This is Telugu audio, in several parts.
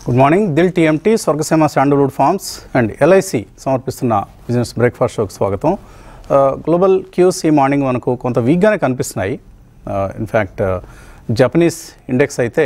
Good morning. Dil TMT, Swargaseema sandalwood farms and LIC సమర్పిస్తున్న బిజినెస్ బ్రేక్ఫాస్ట్ షోకి స్వాగతం. గ్లోబల్ క్యూస్ ఈ మార్నింగ్ మనకు కొంత వీక్గానే కనిపిస్తున్నాయి. ఇన్ఫ్యాక్ట్ జపనీస్ ఇండెక్స్ అయితే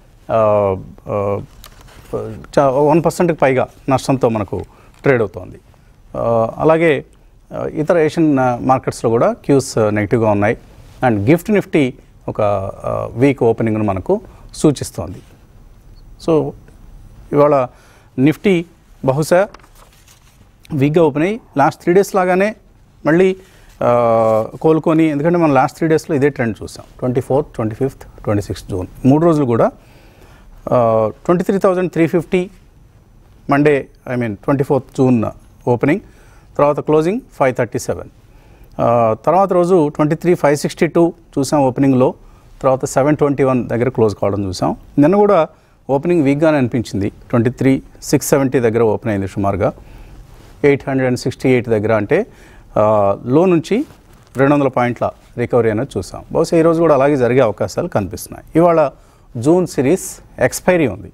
1%కి పైగా నష్టంతో మనకు ట్రేడ్ అవుతోంది. అలాగే ఇతర ఏషియన్ మార్కెట్స్లో కూడా క్యూస్ నెగిటివ్గా ఉన్నాయి. అండ్ గిఫ్ట్ నిఫ్టీ ఒక వీక్ ఓపెనింగ్ను మనకు సూచిస్తోంది. సో ఇవాళ నిఫ్టీ బహుశా వీక్గా ఓపెన్ అయ్యి లాస్ట్ 3 days లాగానే మళ్ళీ కోలుకొని, ఎందుకంటే మనం లాస్ట్ 3 daysలో ఇదే ట్రెండ్ చూసాం. 24th, 25th, 26th జూన్ 3 రోజులు కూడా 23,350 మండే, 24th జూన్ ఓపెనింగ్, తర్వాత క్లోజింగ్ 537. తర్వాత రోజు 23,562 చూసాం ఓపెనింగ్లో, తర్వాత 721 దగ్గర క్లోజ్ కావడం చూసాం. నిన్న కూడా ఓపెనింగ్ వీక్గానే అనిపించింది. 23,670 దగ్గర ఓపెన్ అయింది సుమారుగా. 868 దగ్గర, అంటే లో నుంచి 200 పాయింట్ల రికవరీ అనేది చూసాం. బహుశా ఈరోజు కూడా అలాగే జరిగే అవకాశాలు కనిపిస్తున్నాయి. ఇవాళ జూన్ సిరీస్ ఎక్స్పైరీ ఉంది.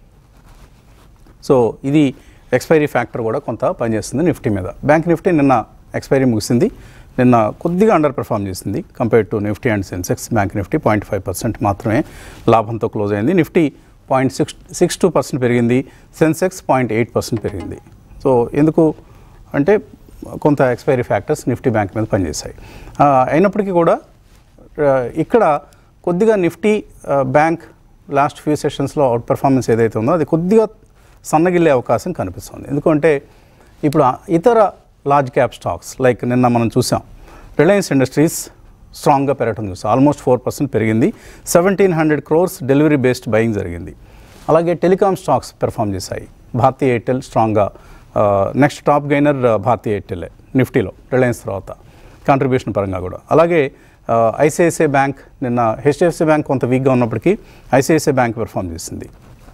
సో ఇది ఎక్స్పైరీ ఫ్యాక్టర్ కూడా కొంత పనిచేస్తుంది నిఫ్టీ మీద. బ్యాంక్ నిఫ్టీ నిన్న ఎక్స్పైరీ ముగిసింది. నిన్న కొద్దిగా అండర్ పెర్ఫామ్ చేసింది compared to Nifty and Sensex. Bank Nifty 0.5% మాత్రమే లాభంతో క్లోజ్ అయింది. నిఫ్టీ 0.62% పెరిగింది. సెన్సెక్స్ 0.8% పెరిగింది. సో ఎందుకు అంటే కొంత ఎక్స్పైరీ ఫ్యాక్టర్స్ నిఫ్టీ బ్యాంక్ మీద పనిచేశాయి. అయినప్పటికీ కూడా ఇక్కడ కొద్దిగా నిఫ్టీ బ్యాంక్ లాస్ట్ ఫ్యూ సెషన్స్లో అవుట్ పెర్ఫార్మెన్స్ ఏదైతే ఉందో అది కొద్దిగా సన్నగిల్లే అవకాశం కనిపిస్తుంది. ఎందుకంటే ఇప్పుడు ఇతర లార్జ్ క్యాప్ స్టాక్స్ లైక్ నిన్న మనం చూసాం రిలయన్స్ ఇండస్ట్రీస్ స్ట్రాంగ్గా పెరగడం చూసాం. ఆల్మోస్ట్ 4% పెరిగింది. 1,700 crores డెలివరీ బేస్డ్ బయింగ్ జరిగింది. అలాగే టెలికామ్ స్టాక్స్ పెర్ఫామ్ చేశాయి. భారతీ ఎయిర్టెల్ స్ట్రాంగ్గా, next top gainer Bharti Airtel నిఫ్టీలో రిలయన్స్ తర్వాత కాంట్రిబ్యూషన్ పరంగా కూడా. అలాగే ఐసిఐసిఐ బ్యాంక్ నిన్న, హెచ్డిఎఫ్సి బ్యాంక్ కొంత వీక్గా ఉన్నప్పటికీ ఐసిఐసిఐ బ్యాంక్ పెర్ఫామ్ చేసింది.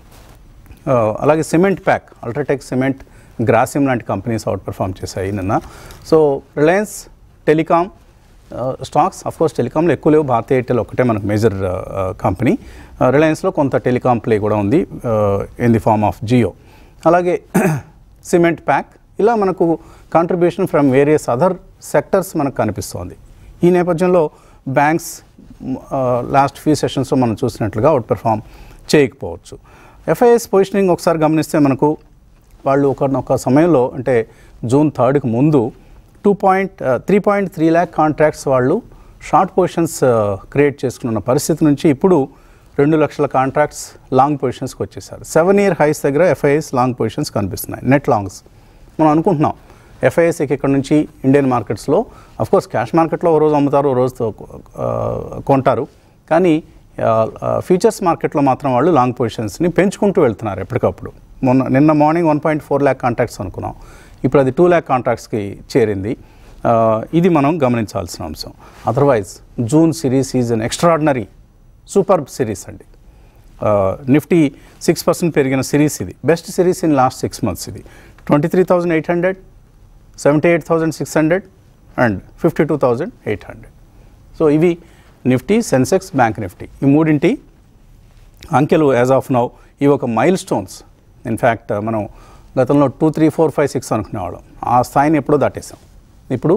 అలాగే cement pack, UltraTech cement, Grasim లాంటి కంపెనీస్ అవుట్ పెర్ఫామ్ చేశాయి నిన్న. So Reliance, telecom stocks, of course టెలికామ్లో ఎక్కువ లేవు, భారతీ ఎయిర్టెల్ ఒకటే మనకు మేజర్ కంపెనీ. రిలయన్స్లో కొంత టెలికామ్ ప్లే కూడా ఉంది in the form of Jio. అలాగే సిమెంట్ ప్యాక్, ఇలా మనకు contribution from various other sectors మనకు కనిపిస్తోంది. ఈ నేపథ్యంలో బ్యాంక్స్ లాస్ట్ ఫ్యూ సెషన్స్లో మనం చూసినట్లుగా అవుట్ పెర్ఫామ్ చేయకపోవచ్చు. ఎఫ్ఐఎస్ పొజిషనింగ్ ఒకసారి గమనిస్తే మనకు వాళ్ళు ఒక సమయంలో, అంటే జూన్ 3rd ముందు 3.3 lakh కాంట్రాక్ట్స్ వాళ్ళు షార్ట్ పొజిషన్స్ క్రియేట్ చేసుకున్న పరిస్థితి నుంచి ఇప్పుడు 2 లక్షల కాంట్రాక్ట్స్ లాంగ్ పొజిషన్స్కి వచ్చేసారు. 7-year హైస్ దగ్గర ఎఫ్ఐఎస్ లాంగ్ పొజిషన్స్ కనిపిస్తున్నాయి. నెట్ లాంగ్స్ మనం అనుకుంటున్నాం ఎఫ్ఐఎస్కి ఇక్కడ నుంచి ఇండియన్ మార్కెట్స్లో, అఫ్కోర్స్ క్యాష్ మార్కెట్లో ఓ రోజు అమ్ముతారు, ఓ రోజు కొంటారు, కానీ ఫ్యూచర్స్ మార్కెట్లో మాత్రం వాళ్ళు లాంగ్ పొజిషన్స్ని పెంచుకుంటూ వెళ్తున్నారు ఎప్పటికప్పుడు. నిన్న మార్నింగ్ 1.4 lakh కాంట్రాక్ట్స్ అనుకున్నాం, ఇప్పుడు అది 2 lakh కాంట్రాక్ట్స్కి చేరింది. ఇది మనం గమనించాల్సిన అంశం. Otherwise June series is an extraordinary super series అండి. నిఫ్టీ 6% పెరిగిన సిరీస్ ఇది. Best series in last 6 months ఇది. 23,800, 78,600 అండ్ 52,800. సో ఇవి నిఫ్టీ, సెన్సెక్స్, బ్యాంక్ నిఫ్టీ, ఈ మూడింటి అంకెలు యాజ్ ఆఫ్ నౌ ఇవి ఒక మైల్ స్టోన్స్. ఇన్ఫ్యాక్ట్ మనం గతంలో 2, 3, 4, 5, 6 అనుకునేవాళ్ళం. ఆ స్థాయిని ఎప్పుడో దాటేసాం. ఇప్పుడు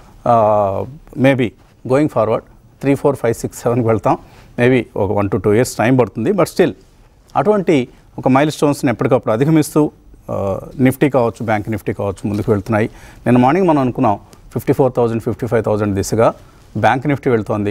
మేబీ గోయింగ్ ఫార్వర్డ్ 3, 4, 5, 6, 7కి వెళ్తాం. మేబీ ఒక 1 to 2 years టైం పడుతుంది. బట్ స్టిల్ అటువంటి ఒక మైల్ స్టోన్స్ని ఎప్పటికప్పుడు అధిగమిస్తూ నిఫ్టీ కావచ్చు, బ్యాంక్ నిఫ్టీ కావచ్చు ముందుకు వెళ్తున్నాయి. నిన్న మార్నింగ్ మనం అనుకున్నాం 54,000, 55,000 దిశగా బ్యాంక్ నిఫ్టీ వెళ్తోంది.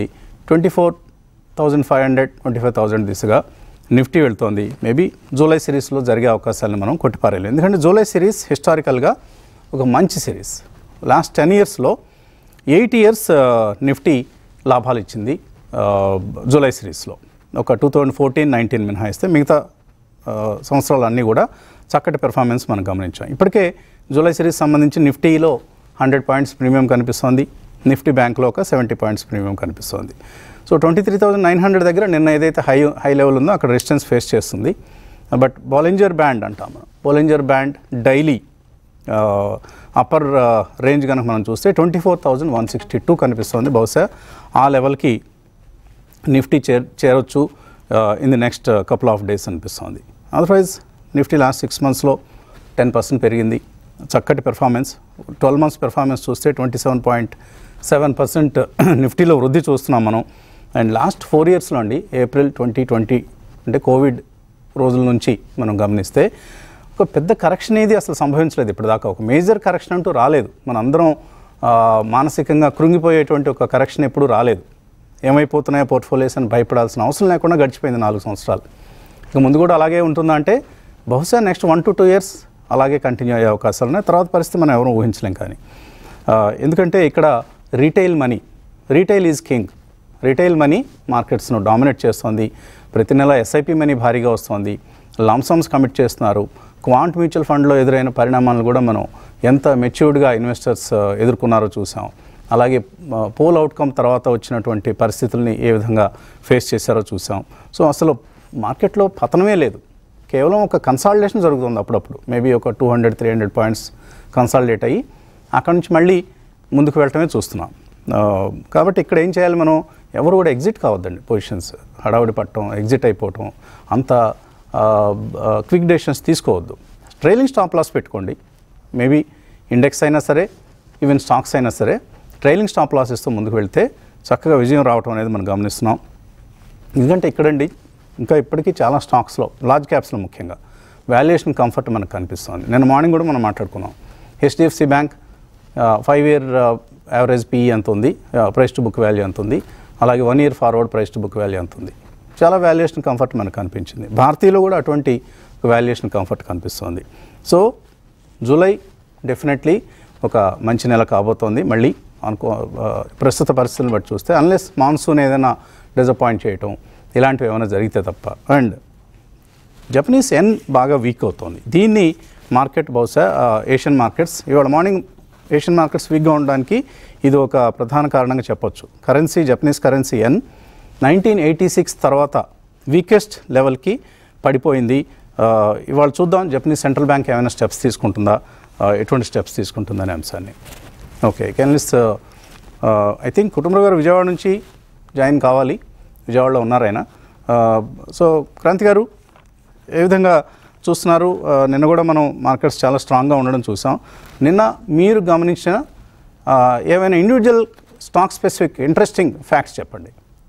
24,500, 25,000 దిశగా నిఫ్టీ వెళ్తోంది. మేబీ జూలై సిరీస్లో జరిగే అవకాశాలను మనం కొట్టిపారేయలేం. ఎందుకంటే జూలై సిరీస్ హిస్టారికల్గా ఒక మంచి సిరీస్. లాస్ట్ 10 yearsలో 8 years నిఫ్టీ లాభాలు ఇచ్చింది జూలై సిరీస్లో. ఒక 2014, 19 మినహాయిస్తే మిగతా సంవత్సరాలన్నీ కూడా చక్కటి పెర్ఫార్మెన్స్ మనం గమనించాం. ఇప్పటికే జూలై సిరీస్ సంబంధించి నిఫ్టీలో 100 points ప్రీమియం కనిపిస్తోంది. నిఫ్టీ బ్యాంక్లో ఒక 70 points ప్రీమియం కనిపిస్తోంది. సో 23,900 దగ్గర నిన్న ఏదైతే హై లెవెల్ ఉందో అక్కడ రెసిస్టెన్స్ ఫేస్ చేస్తుంది. బట్ బోలింజర్ బ్యాండ్ అంటాం మనం. Bollinger band daily upper range కనుక మనం చూస్తే 24,162 కనిపిస్తుంది. బహుశా ఆ లెవెల్కి నిఫ్టీ చేరొచ్చు in the next couple of days అనిపిస్తుంది. అదర్వైజ్ నిఫ్టీ లాస్ట్ 6 monthsలో 10% పెరిగింది. చక్కటి పెర్ఫార్మెన్స్. 12 months పెర్ఫార్మెన్స్ చూస్తే 27.7% నిఫ్టీలో వృద్ధి చూస్తున్నాం మనం. అండ్ లాస్ట్ 4 yearsలో అండి, ఏప్రిల్ 2020 అంటే కోవిడ్ రోజుల నుంచి మనం గమనిస్తే ఒక పెద్ద కరెక్షన్ ఏది అసలు సంభవించలేదు ఇప్పటిదాకా. ఒక మేజర్ కరెక్షన్ అంటూ రాలేదు. మనందరం మానసికంగా కృంగిపోయేటువంటి ఒక కరెక్షన్ ఎప్పుడూ రాలేదు. ఏమైపోతున్నాయో పోర్ట్ఫోలియోస్ అని భయపడాల్సిన అవసరం లేకుండా గడిచిపోయింది 4 సంవత్సరాలు. ఇక ముందు కూడా అలాగే ఉంటుందా అంటే బహుశా నెక్స్ట్ 1 to 2 years అలాగే కంటిన్యూ అయ్యే అవకాశాలు ఉన్నాయి. తర్వాత పరిస్థితి మనం ఎవరూ ఊహించలేం. కానీ ఎందుకంటే ఇక్కడ retail is king. Retail money మార్కెట్స్ను డామినేట్ చేస్తుంది. ప్రతి నెల ఎస్ఐపి మనీ భారీగా వస్తుంది. లంసమ్స్ కమిట్ చేస్తున్నారు. క్వాంట్ మ్యూచువల్ ఫండ్లో ఎదురైన పరిణామాలను కూడా మనం ఎంత మెచ్యూర్డ్గా ఇన్వెస్టర్స్ ఎదుర్కొన్నారో చూసాం. అలాగే పోల్ అవుట్కమ్ తర్వాత వచ్చినటువంటి పరిస్థితుల్ని ఏ విధంగా ఫేస్ చేశారో చూసాం. సో అసలు మార్కెట్లో పతనమే లేదు. కేవలం ఒక కన్సాలిడేషన్ జరుగుతుంది అప్పుడప్పుడు. మేబీ ఒక 200-300 పాయింట్స్ కన్సాలిడేట్ అయ్యి అక్కడి నుంచి మళ్ళీ ముందుకు వెళ్ళటమే చూస్తున్నాం. కాబట్టి ఇక్కడ ఏం చేయాలి మనం? ఎవరు కూడా ఎగ్జిట్ కావద్దండి. పొజిషన్స్ హడావుడి పట్టడం, ఎగ్జిట్ అయిపోవటం, అంత క్విక్ డెసిషన్స్ తీసుకోవద్దు. ట్రైలింగ్ స్టాప్ లాస్ పెట్టుకోండి. మేబీ ఇండెక్స్ అయినా సరే, ఈవెన్ స్టాక్స్ అయినా సరే ట్రైలింగ్ స్టాప్ లాస్ ఇస్తూ ముందుకు వెళ్తే చక్కగా విజయం రావటం అనేది మనం గమనిస్తున్నాం. ఎందుకంటే ఇక్కడండి ఇంకా ఇప్పటికీ చాలా స్టాక్స్లో, లార్జ్ క్యాప్స్లో ముఖ్యంగా వాల్యుయేషన్ కంఫర్ట్ మనకు కనిపిస్తుంది. నేను మార్నింగ్ కూడా మనం మాట్లాడుకున్నాం. HDFC bank 5 year average PE ఎంత ఉంది, ప్రైస్ టు బుక్ వాల్యూ ఎంత ఉంది, అలాగే 1 year forward price to book value ఎంత ఉంది. చాలా వాల్యుయేషన్ కంఫర్ట్ మనకు కనిపించింది. భారతీయలో కూడా అటువంటి వాల్యుయేషన్ కంఫర్ట్ కనిపిస్తుంది. సో జూలై డెఫినెట్లీ ఒక మంచి నెల కాబోతోంది. మళ్ళీ ప్రస్తుత పరిస్థితులను బట్టి చూస్తే అన్లెస్ మాన్సూన్ ఏదైనా డిసప్పాయింట్ చేయటం ఇలాంటివి ఏమైనా జరిగితే తప్ప. అండ్ జపనీస్ ఎన్ బాగా వీక్ అవుతుంది. దీన్ని మార్కెట్ బహుశా ఏషియన్ మార్కెట్స్ ఇవాళ మార్నింగ్ ఏషియన్ మార్కెట్స్ వీక్గా ఉండడానికి ఇది ఒక ప్రధాన కారణంగా చెప్పొచ్చు. కరెన్సీ, జపనీస్ కరెన్సీ ఎన్ 1986 తర్వాత వీకెస్ట్ లెవెల్కి పడిపోయింది. ఇవాళ చూద్దాం జపనీస్ సెంట్రల్ బ్యాంక్ ఏమైనా స్టెప్స్ తీసుకుంటుందా, ఎటువంటి స్టెప్స్ తీసుకుంటుందనే అంశాన్ని. ఓకే, కెనలిస్ట్ ఐ థింక్ కుటుంబరావు గారు విజయవాడ నుంచి జాయిన్ కావాలి. విజయవాడలో ఉన్నారు ఆయన. సో క్రాంతి గారు ఏ విధంగా చూస్తున్నారు? నిన్న కూడా మనం మార్కెట్స్ చాలా స్ట్రాంగ్గా ఉండడం చూసాం. నిన్న మీరు గమనించిన ఏమైనా individual stock specific interesting facts చెప్పండి.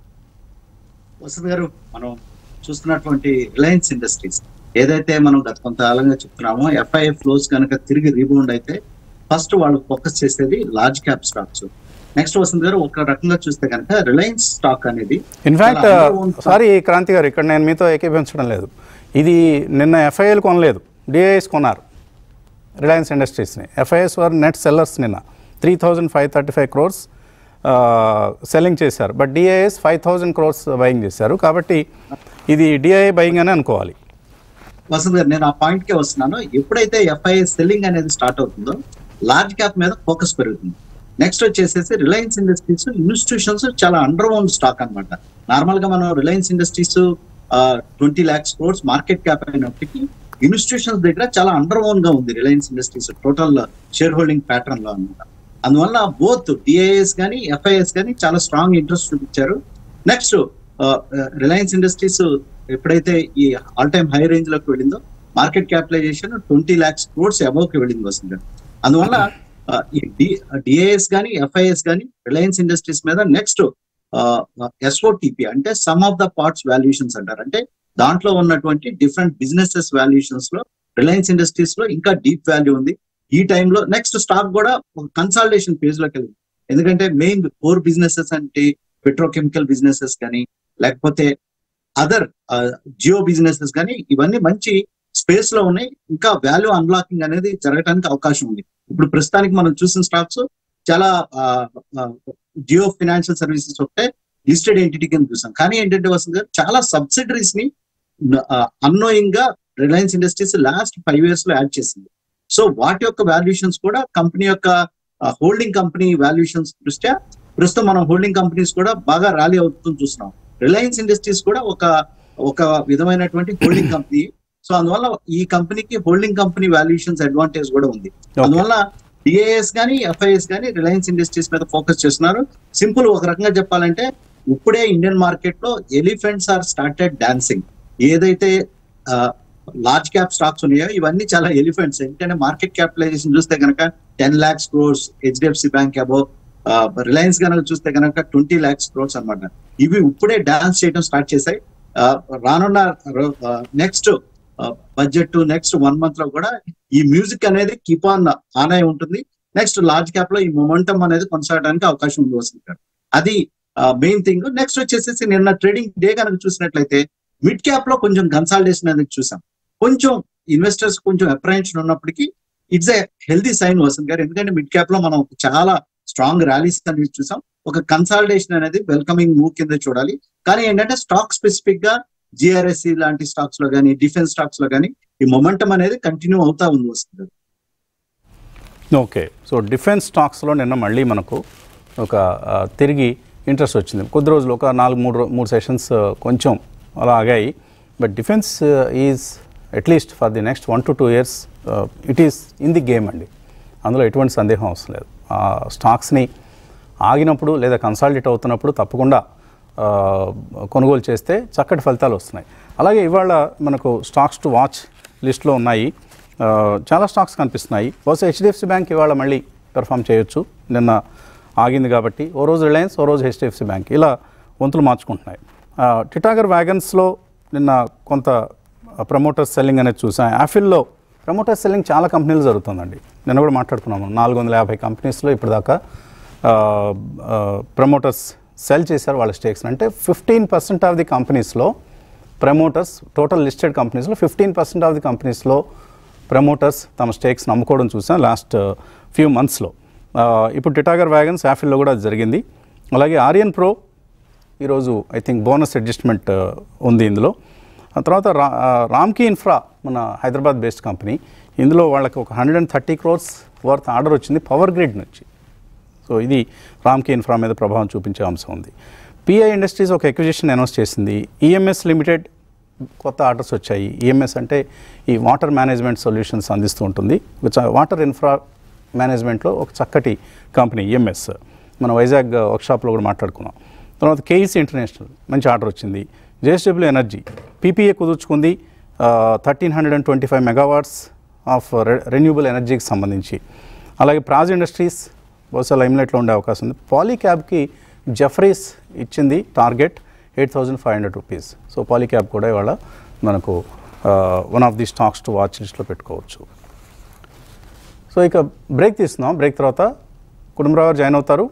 వసంత్ గారు, మనం చూస్తున్నటువంటి రిలయన్స్ ఇండస్ట్రీస్ ఏదైతే మనం గత కొంతకాలంగా చెప్తున్నామో, ఎఫ్ఐఐ ఫ్లోస్ కనుక తిరిగి రీబౌండ్ అయితే ఫస్ట్ వాళ్ళు ఫోకస్ చేసేది large cap stocks. Next Vasant గారు, ఒక రకంగా చూస్తే కనుక రిలయన్స్ స్టాక్ అనేది ఇన్ఫాక్ట్ సారీ క్రాంతి గారు, ఇక్కడ నేను మీతో ఏకీభవించడం లేదు. ఇది నిన్న ఎఫ్ఐఐలు కొనలేదు, డిఐఎస్ కొన్నారు రిలయన్స్ ఇండస్ట్రీస్ని. FIs were net sellers. నిన్న 3,535 crores సెల్లింగ్ చేశారు. బట్ డిఐఎస్ 5,000 crores బయింగ్ చేశారు. కాబట్టి ఇది డిఐఏ బయింగ్ అని అనుకోవాలి. వసంత్ గారు, నేను ఆ పాయింట్కే వస్తున్నాను. ఎప్పుడైతే ఎఫ్ఐఐ సెల్లింగ్ అనేది స్టార్ట్ అవుతుందో లార్జ్ క్యాప్ మీద ఫోకస్ పెరుగుతుంది. నెక్స్ట్ వచ్చేసేసి రిలయన్స్ ఇండస్ట్రీస్ ఇన్స్టిట్యూషన్స్ చాలా అండర్ ఓన్ స్టాక్ అనమాట. నార్మల్ గా మనం Reliance Industries 20 lakhs crores market cap అయినప్పటికీ ఇన్స్టిట్యూషన్స్ దగ్గర చాలా అండర్ ఓన్ గా ఉంది Reliance Industries total shareholding pattern లో అనమాట. అందువల్ల బోత్ డిఐఎస్ కానీ ఎఫ్ఐఎస్ కానీ చాలా స్ట్రాంగ్ ఇంట్రెస్ట్ చూపించారు. నెక్స్ట్ రిలయన్స్ ఇండస్ట్రీస్ ఎప్పుడైతే ఈ ఆల్ టైమ్ హై రేంజ్ లోకి వెళ్ళిందో market capitalization 20 lakhs crores above కి వెళ్ళింది వస్తుంది. అందువల్ల ఈ డిఐఎస్ కానీ ఎఫ్ఐఎస్ కానీ రిలయన్స్ ఇండస్ట్రీస్ మీద నెక్స్ట్ ఎస్ఓటిపి అంటే sum of the parts valuations అంటారు. అంటే దాంట్లో ఉన్నటువంటి డిఫరెంట్ బిజినెసెస్ వాల్యుయేషన్స్ లో రిలయన్స్ ఇండస్ట్రీస్ లో ఇంకా డీప్ వాల్యూ ఉంది. ఈ టైంలో నెక్స్ట్ స్టాక్ కూడా ఒక కన్సాలిడేషన్ ఫేజ్ లోకి వెళ్ళింది. ఎందుకంటే మెయిన్ కోర్ బిజినెసెస్ అంటే పెట్రోకెమికల్ బిజినెసెస్ కానీ లేకపోతే అదర్ జియో బిజినెసెస్ కానీ ఇవన్నీ మంచి స్పేస్ లో ఉన్నాయి. ఇంకా వాల్యూ అన్లాకింగ్ అనేది జరగడానికి అవకాశం ఉంది. ఇప్పుడు ప్రస్తుతానికి మనం చూసిన స్టాక్స్ చాలా జియో ఫైనాన్షియల్ సర్వీసెస్ ఒకటే లిస్టెడ్ ఎంటిటీ కింద చూసాం. కానీ ఏంటంటే వస్తుంది చాలా సబ్సిడరీస్ ని అన్నోయింగ్ గా రిలయన్స్ ఇండస్ట్రీస్ లాస్ట్ 5 years లో యాడ్ చేసింది. సో వాటి యొక్క వాల్యుయేషన్స్ కూడా కంపెనీ యొక్క హోల్డింగ్ కంపెనీ వాల్యుయేషన్స్ దృష్ట్యా ప్రస్తుతం మనం హోల్డింగ్ కంపెనీస్ కూడా బాగా ర్యాలీ అవుతుంది చూస్తున్నాం. రిలయన్స్ ఇండస్ట్రీస్ కూడా ఒక విధమైనటువంటి హోల్డింగ్ కంపెనీ. సో అందువల్ల ఈ కంపెనీకి హోల్డింగ్ కంపెనీ వాల్యుయేషన్స్ అడ్వాంటేజ్ కూడా ఉంది. అందువల్ల డిఐఎస్ కానీ ఎఫ్ఐఎస్ కానీ రిలయన్స్ ఇండస్ట్రీస్ మీద ఫోకస్ చేస్తున్నారు. సింపుల్ ఒక రకంగా చెప్పాలంటే ఇప్పుడే ఇండియన్ మార్కెట్ లో ఎలిఫెంట్స్ ఆర్ స్టార్టెడ్ డాన్సింగ్. ఏదైతే లార్జ్ క్యాప్ స్టాక్స్ ఉన్నాయో ఇవన్నీ చాలా ఎలిఫెంట్స్. ఎందుకంటే మార్కెట్ క్యాపిటలైజేషన్ చూస్తే కనుక 10 lakhs crores, HDFC bank above, Reliance కనుక చూస్తే కనుక 20 lakhs crores అనమాట. ఇవి ఇప్పుడే డాన్స్ చేయడం స్టార్ట్ చేశాయి. రానున్న నెక్స్ట్ బడ్జెట్ నెక్స్ట్ 1 month లో కూడా ఈ మ్యూజిక్ అనేది కీప్ ఆన్ అయి ఉంటుంది. నెక్స్ట్ లార్జ్ క్యాప్ లో ఈ మొమెంటం అనేది కొనసాగడానికి అవకాశం ఉంది వస్తుంది. అది మెయిన్ థింగ్. నెక్స్ట్ వచ్చేసి నిన్న ట్రేడింగ్ డే కనుక చూసినట్లయితే మిడ్ క్యాప్ లో కొంచెం కన్సాలిడేషన్ అనేది చూసాం. కొంచెం ఇన్వెస్టర్స్ కొంచెం అప్రహెన్షన్ ఉన్నప్పటికీ it's a healthy sign Vasant గారు. ఎందుకంటే మిడ్ క్యాప్ లో మనం చాలా స్ట్రాంగ్ ర్యాలీస్ అనేది చూసాం. ఒక కన్సాలిడేషన్ అనేది వెల్కమింగ్ మూవ్ కింద చూడాలి. కానీ ఏంటంటే స్టాక్ స్పెసిఫిక్ గా జిఆర్ఎస్సి లాంటి స్టాక్స్ లో కానీ డిఫెన్స్ స్టాక్స్ లో కానీ ఈ మొమెంటం అనేది కంటిన్యూ అవుతా ఉంది వస్తుంది గారు. ఓకే, సో డిఫెన్స్ స్టాక్స్లో నిన్న మళ్ళీ మనకు ఒక తిరిగి ఇంట్రెస్ట్ వచ్చింది. కొద్ది రోజులు ఒక 3 సెషన్స్ కొంచెం అలా ఆగాయి. But defence is at least for the next 1 to 2 years it is in the game అండి. అందులో ఎటువంటి సందేహం అవసరం లేదు. ఆ స్టాక్స్ని ఆగినప్పుడు లేదా కన్సాలిడేట్ అవుతున్నప్పుడు తప్పకుండా కొనుగోలు చేస్తే చక్కటి ఫలితాలు వస్తున్నాయి. అలాగే ఇవాళ మనకు స్టాక్స్ టు వాచ్ లిస్ట్లో ఉన్నాయి. చాలా స్టాక్స్ కనిపిస్తున్నాయి. బహుశా హెచ్డిఎఫ్సి బ్యాంక్ ఇవాళ మళ్ళీ పెర్ఫామ్ చేయొచ్చు. నిన్న ఆగింది కాబట్టి ఓ రోజు రిలయన్స్, ఓ రోజు హెచ్డిఎఫ్సి బ్యాంక్ ఇలా వంతులు మార్చుకుంటున్నాయి. టిటాగర్ వ్యాగన్స్లో నిన్న కొంత ప్రమోటర్స్ సెల్లింగ్ అనేది చూసాం. యాఫిల్లో ప్రమోటర్స్ సెల్లింగ్ చాలా కంపెనీలు జరుగుతుందండి. నిన్న కూడా మాట్లాడుకున్నాము. 450 కంపెనీస్లో ఇప్పటిదాకా ప్రమోటర్స్ సెల్ చేశారు వాళ్ళ స్టేక్స్. అంటే 15% ఆఫ్ ది కంపెనీస్లో ప్రమోటర్స్, టోటల్ లిస్టెడ్ కంపెనీస్లో 15% ఆఫ్ ది కంపెనీస్లో ప్రమోటర్స్ తమ స్టేక్స్ని అమ్ముకోవడం చూసాం లాస్ట్ ఫ్యూ మంత్స్లో. ఇప్పుడు టిటాగర్ వ్యాగన్స్, యాఫిల్లో కూడా జరిగింది. అలాగే ఆర్యన్ ప్రో ఈరోజు ఐ థింక్ బోనస్ అడ్జస్ట్మెంట్ ఉంది ఇందులో. ఆ తర్వాత రామ్కీ ఇన్ఫ్రా, మన హైదరాబాద్ బేస్డ్ కంపెనీ, ఇందులో వాళ్ళకి ఒక 130 crores వర్త్ ఆర్డర్ వచ్చింది పవర్ గ్రిడ్ నుంచి. సో ఇది రామ్కీ ఇన్ఫ్రా మీద ప్రభావం చూపించే అంశం ఉంది. పిఐ ఇండస్ట్రీస్ ఒక ఎక్విజిషన్ అనౌన్స్ చేసింది. ఈఎంఎస్ లిమిటెడ్ కొత్త ఆర్డర్స్ వచ్చాయి. ఈఎంఎస్ అంటే ఈ వాటర్ మేనేజ్మెంట్ సొల్యూషన్స్ అందిస్తూ ఉంటుంది. వాటర్ ఇన్ఫ్రా మేనేజ్మెంట్లో ఒక చక్కటి కంపెనీ ఈఎంఎస్. మన వైజాగ్ వర్క్షాప్లో కూడా మాట్లాడుకున్నాం. తర్వాత కేఈసీ ఇంటర్నేషనల్ మంచి ఆర్డర్ వచ్చింది. జేఎస్డబ్ల్యూ ఎనర్జీ పీపీఏ కుదుర్చుకుంది 1325 megawatts ఆఫ్ రెన్యూబుల్ ఎనర్జీకి సంబంధించి. అలాగే ప్రాజ్ ఇండస్ట్రీస్ బహుశా లైమ్లైట్లో ఉండే అవకాశం ఉంది. పాలీక్యాబ్కి జెఫ్రీస్ ఇచ్చింది టార్గెట్ 8,500 rupees. సో పాలీక్యాబ్ కూడా ఇవాళ మనకు one of the stocks to watch లిస్ట్లో పెట్టుకోవచ్చు. సో ఇక బ్రేక్ తీస్తున్నాం. బ్రేక్ తర్వాత కుటుంబరావు గారు జాయిన్ అవుతారు.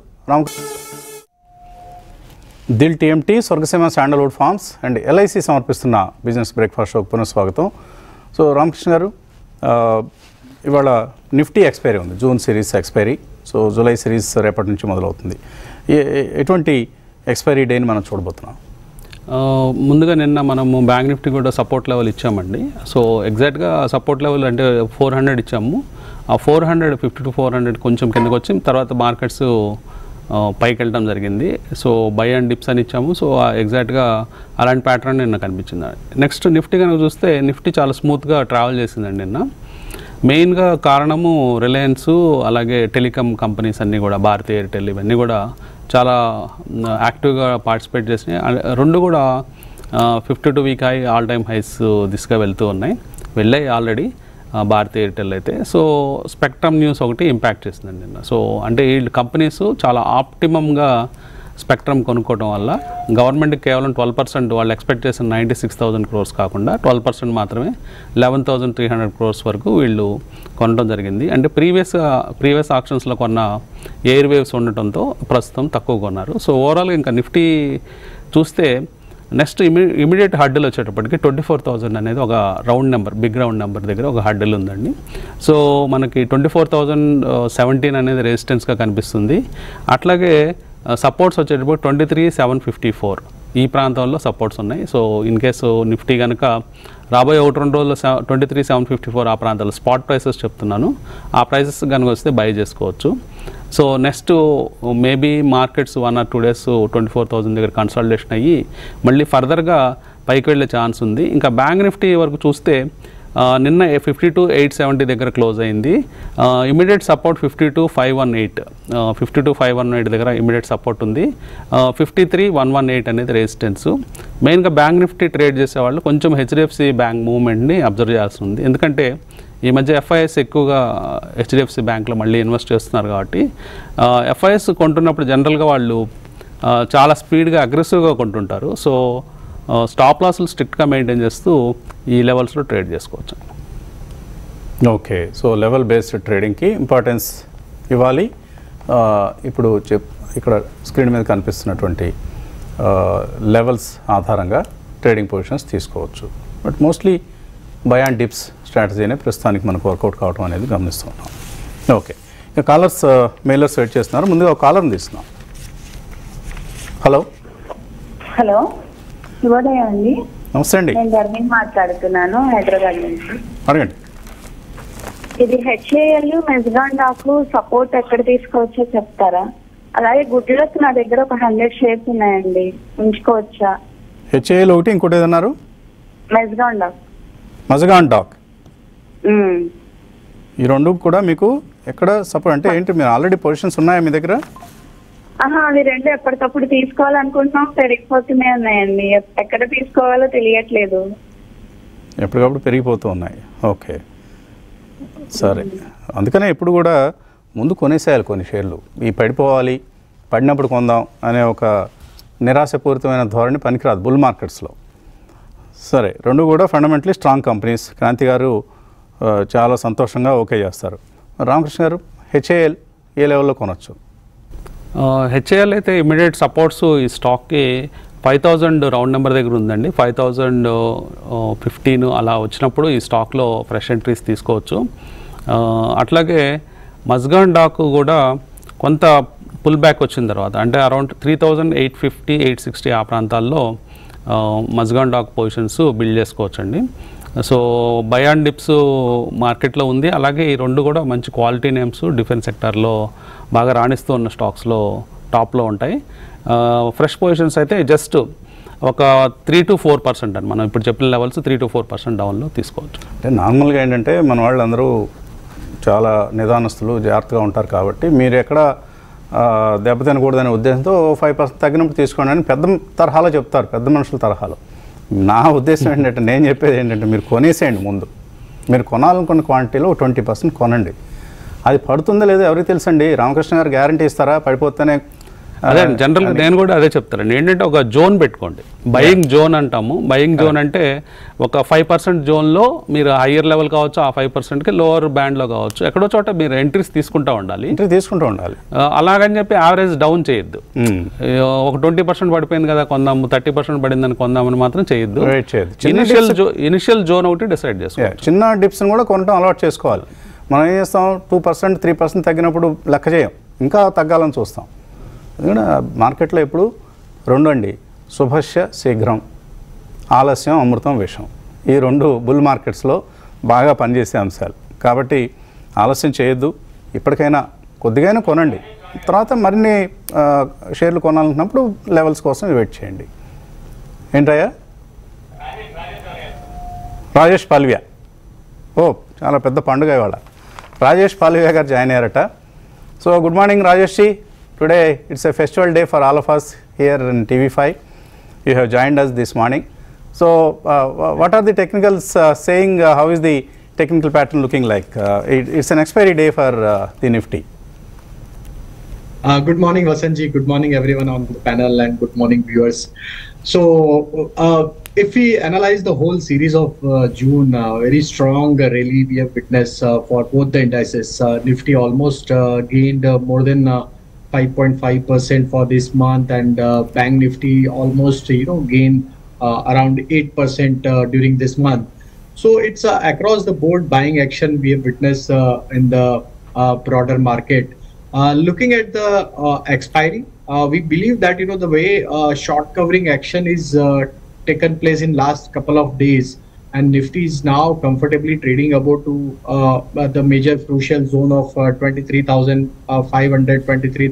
Dil TMT, Swargaseema sandalwood farms and LIC సమర్పిస్తున్న బిజినెస్ బ్రేక్ఫాస్ట్ షోకి పునఃస్వాగతం. సో రామకృష్ణ గారు, ఇవాళ నిఫ్టీ ఎక్స్పైరీ ఉంది, June series expiry. So July series రేపటి నుంచి మొదలవుతుంది. ఎటువంటి ఎక్స్పైరీ డేని మనం చూడబోతున్నాం? ముందుగా నిన్న మనము బ్యాంక్ నిఫ్టీ కూడా సపోర్ట్ లెవెల్ ఇచ్చామండి. సో ఎగ్జాక్ట్గా సపోర్ట్ లెవెల్ అంటే 400 ఇచ్చాము. ఆ 450 to 400 కొంచెం కిందకు వచ్చి తర్వాత మార్కెట్స్ పైకి వెళ్ళడం జరిగింది. సో బై అండ్ డిప్స్ అని ఇచ్చాము. సో ఎగ్జాక్ట్గా అలాంటి ప్యాటర్న్ నిన్న కనిపించింది. నెక్స్ట్ నిఫ్టీ కనుక చూస్తే నిఫ్టీ చాలా స్మూత్గా ట్రావెల్ చేసిందండి నిన్న. మెయిన్గా కారణము రిలయన్స్, అలాగే టెలికామ్ కంపెనీస్ అన్నీ కూడా, భారతీ ఎయిర్టెల్, ఇవన్నీ కూడా చాలా యాక్టివ్గా పార్టిసిపేట్ చేసినాయి. రెండు కూడా 52-week high, all time highs దిశగా వెళ్తూ ఉన్నాయి, వెళ్ళాయి ఆల్రెడీ భారతీ ఎయిర్టెల్ అయితే. సో స్పెక్ట్రమ్ న్యూస్ ఒకటి ఇంపాక్ట్ చేసిందండి నిన్న. సో అంటే ఈ కంపెనీస్ చాలా ఆప్టిమంగా స్పెక్ట్రమ్ కొనుక్కోవడం వల్ల గవర్నమెంట్కి కేవలం 12%, వాళ్ళు ఎక్స్పెక్ట్ చేసిన 96,000 crores కాకుండా 12% మాత్రమే 11,300 crores వరకు వీళ్ళు కొనడం జరిగింది. అంటే ప్రీవియస్ ఆక్షన్స్లో కొన్న ఎయిర్ వేవ్స్ ఉండటంతో ప్రస్తుతం తక్కువ కొన్నారు. సో ఓవరాల్గా ఇంకా నిఫ్టీ చూస్తే నెక్స్ట్ ఇమీడియట్ హడ్డల్ వచ్చేటప్పటికి 24,000 అనేది ఒక round number, big round number దగ్గర ఒక హడ్డల్ ఉందండి. సో మనకి 24,017 అనేది రెసిస్టెన్స్గా కనిపిస్తుంది. అట్లాగే సపోర్ట్స్ వచ్చేటప్పుడు 23,754 ఈ ప్రాంతంలో సపోర్ట్స్ ఉన్నాయి. సో ఇన్ కేసు నిఫ్టీ కనుక రాబోయే 1-2 రోజుల్లో 23,754 ఆ ప్రాంతాల్లో స్పాట్ ప్రైసెస్ చెప్తున్నాను, ఆ ప్రైసెస్ కనుక వస్తే బై చేసుకోవచ్చు. So next maybe markets 1 or 2 days 24,000 దగ్గర కన్సల్టేషన్ అయ్యి మళ్ళీ ఫర్దర్గా పైకి వెళ్ళే ఛాన్స్ ఉంది. ఇంకా బ్యాంక్ నిఫ్టీ వరకు చూస్తే నిన్న 52,870 దగ్గర క్లోజ్ అయింది. ఇమీడియట్ సపోర్ట్ 52,518, 52,518 దగ్గర ఇమీడియట్ సపోర్ట్ ఉంది. 53,118 అనేది రెసిస్టెన్స్. మెయిన్గా బ్యాంక్ నిఫ్టీ ట్రేడ్ చేసేవాళ్ళు కొంచెం హెచ్డిఎఫ్సి బ్యాంక్ మూవ్మెంట్ని అబ్జర్వ్ చేయాల్సి ఉంది. ఎందుకంటే ఈ మధ్య ఎఫ్ఐఎస్ ఎక్కువగా హెచ్డిఎఫ్సి బ్యాంక్లో మళ్ళీ ఇన్వెస్ట్ చేస్తున్నారు కాబట్టి ఎఫ్ఐఎస్ కొంటున్నప్పుడు జనరల్గా వాళ్ళు చాలా స్పీడ్గా అగ్రెసివ్గా కొంటుంటారు. సో స్టాప్ లాస్లు స్ట్రిక్ట్గా మెయింటైన్ చేస్తూ ఈ లెవెల్స్లో ట్రేడ్ చేసుకోవచ్చు. ఓకే, సో లెవెల్ బేస్డ్ ట్రేడింగ్కి ఇంపార్టెన్స్ ఇవ్వాలి. ఇప్పుడు ఇక్కడ స్క్రీన్ మీద కనిపిస్తున్నటువంటి లెవెల్స్ ఆధారంగా ట్రేడింగ్ పొజిషన్స్ తీసుకోవచ్చు. But mostly buy and dips స్ట్రాటజీనే ప్రస్తుతానికి మనకు వర్కౌట్ కావడం అనేది గమనిస్తున్నాం. ఓకే, ఇక కాలర్స్ మెయిలర్స్ వెయిట్ చేస్తున్నారు. ముందుగా ఒక కాలర్ని తీస్తున్నాం. హలో హలో, శుభోదయం అండి. నమస్తే అండి, నేను ధర్మిని మాట్లాడుతున్నాను, హైదరాబాద్ నుంచి. అడగండి. ఇది హెచ్ఏఎల్ మెజ్గాన్ డాకు సపోర్ట్ ఎక్కడ తీసుకోవచ్చో చెప్తారా? అలాగే గుడ్లక్ నా దగ్గర ఒక 100 షేర్స్ ఉన్నాయండి, ఉంచుకోవచ్చా? హెచ్ఏఎల్ ఒకటి, ఇంకోటి ఏదన్నారు? మెజ్గాన్ డాక్. మజగాన్ డాక్. ఈ రెండు కూడా మీకు ఎక్కడ సపోర్ట్ అంటే ఏంటి? మీరు ఆల్రెడీ పొజిషన్స్ ఉన్నాయా మీ దగ్గర? అవి రెండు ఎప్పటికప్పుడు తీసుకోవాలనుకుంటున్నాం, పెరిగిపోతూనే ఉన్నాయండి. ఎక్కడ తీసుకోవాలో తెలియట్లేదు. ఎప్పటికప్పుడు పెరిగిపోతూ ఉన్నాయి. ఓకే, సరే. అందుకనే ఇప్పుడు కూడా ముందు కొనేసేయాలి కొన్ని షేర్లు. ఈ పడిపోవాలి, పడినప్పుడు కొందాం అనే ఒక నిరాశపూరితమైన ధోరణి పనికిరాదు బుల్ మార్కెట్స్లో. సరే, రెండు కూడా ఫండమెంటలీ స్ట్రాంగ్ కంపెనీస్. క్రాంతి గారు చాలా సంతోషంగా ఓకే చేస్తారు. రామకృష్ణ గారు, హెచ్ఏఎల్ ఏ లెవెల్లో కొనవచ్చు? హెచ్ఏఎల్ అయితే ఇమీడియట్ సపోర్ట్స్ ఈ స్టాక్కి 5,000 రౌండ్ నెంబర్ దగ్గర ఉందండి. 5,015 అలా వచ్చినప్పుడు ఈ స్టాక్లో ఫ్రెష్ ఎంట్రీస్ తీసుకోవచ్చు. అట్లాగే మజ్గాన్ డాక్ కూడా కొంత పుల్ బ్యాక్ వచ్చిన తర్వాత అంటే అరౌండ్ 3,850, 860 ఆ ప్రాంతాల్లో మజ్గాన్ డాక్ పొజిషన్స్ బిల్డ్ చేసుకోవచ్చండి. సో బై అండ్ డిప్స్ మార్కెట్లో ఉంది. అలాగే ఈ రెండు కూడా మంచి క్వాలిటీ నేమ్స్, డిఫెన్స్ సెక్టార్లో బాగా రాణిస్తూ ఉన్న స్టాక్స్లో టాప్లో ఉంటాయి. ఫ్రెష్ పొజిషన్స్ అయితే జస్ట్ ఒక 3 to 4% అని మనం ఇప్పుడు చెప్పిన లెవెల్స్ 3 to 4% డౌన్లో తీసుకోవచ్చు. అంటే నార్మల్గా ఏంటంటే మన వాళ్ళందరూ చాలా నిదానస్తులు, జాగ్రత్తగా ఉంటారు కాబట్టి మీరు ఎక్కడ దెబ్బతినకూడదనే ఉద్దేశంతో 5% తగ్గినప్పుడు తీసుకోండి అని పెద్ద తరహాలో చెప్తారు, పెద్ద మనుషుల తరహాలో. నా ఉద్దేశం ఏంటంటే, నేను చెప్పేది ఏంటంటే, మీరు కొనేసేయండి. ముందు మీరు కొనాలనుకున్న క్వాంటిటీలో 20% కొనండి. అది పడుతుందో లేదో ఎవరికి తెలుసండి? రామకృష్ణ గారు గ్యారంటీ ఇస్తారా పడిపోతేనే? అదే జనరల్గా నేను కూడా అదే చెప్తానండి. ఏంటంటే ఒక జోన్ పెట్టుకోండి, బయింగ్ జోన్ అంటాము. బయింగ్ జోన్ అంటే ఒక 5% జోన్లో మీరు హయ్యర్ లెవెల్ కావచ్చు, ఆ 5%కి లోవర్ బ్యాండ్లో కావచ్చు, ఎక్కడో చోట మీరు ఎంట్రీస్ తీసుకుంటూ ఉండాలి. అలాగని చెప్పి యావరేజ్ డౌన్ చేయొద్దు. ఒక 20% పడిపోయింది కదా కొందాము, 30% పడిందని కొందామని మాత్రం చేయొద్దు. ఇనిషియల్ జోన్ ఒకటి డిసైడ్ చేసుకోవాలి. చిన్న డిప్స్ని కూడా కొనడం అలవాటు చేసుకోవాలి. మనం ఏం చేస్తాం, 2%, 3% తగ్గినప్పుడు లెక్క చేయం, ఇంకా తగ్గాలని చూస్తాం. ఎందుకంటే మార్కెట్లో ఇప్పుడు రెండు అండి, శుభస్య శీఘ్రం, ఆలస్యం అమృతం విషం. ఈ రెండు బుల్ మార్కెట్స్లో బాగా పనిచేసే అంశాలు. కాబట్టి ఆలస్యం చేయొద్దు, ఇప్పటికైనా కొద్దిగైనా కొనండి. తర్వాత మరిన్ని షేర్లు కొనాలనుకున్నప్పుడు లెవెల్స్ కోసం వెయిట్ చేయండి. ఏంటయ్యా? రాజేష్ పాల్వియా. ఓ, చాలా పెద్ద పండుగ ఇవాళ. రాజేష్ పాల్వియా గారు జాయిన్ అయ్యారట. So good morning Rajesh ji. Today it's a festival day for all of us here in TV5. You have joined us this morning. So what are the technicals saying? How is the technical pattern looking like? It's an expiry day for the Nifty. Good morning Vasanji, good morning everyone on the panel, and good morning viewers. So if we analyze the whole series of June, very strong rally we have witnessed for both the indices. Nifty almost gained more than 5.5% for this month, and Bank Nifty almost gained around 8% during this month. So it's across the board buying action we have witnessed in the broader market. Looking at the expiry, we believe that the way short covering action is taken place in last couple of days, and Nifty is now comfortably trading about to the major crucial zone of 23,500,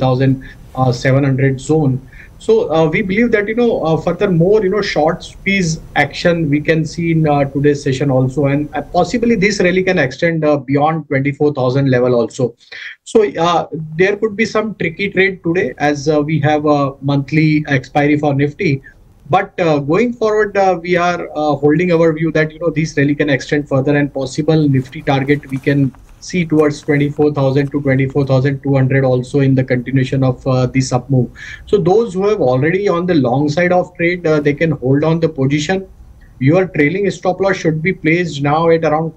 23,700 zone. So we believe that furthermore short squeeze action we can see in today's session also, and possibly this rally can extend beyond 24,000 level also. So there could be some tricky trade today as we have a monthly expiry for Nifty. But going forward, we are holding our view that this rally can extend further, and possible Nifty target we can see towards 24,000 to 24,200 also in the continuation of this up move. So those who have already on the long side of trade, they can hold on the position. Your trailing stop loss should be placed now at around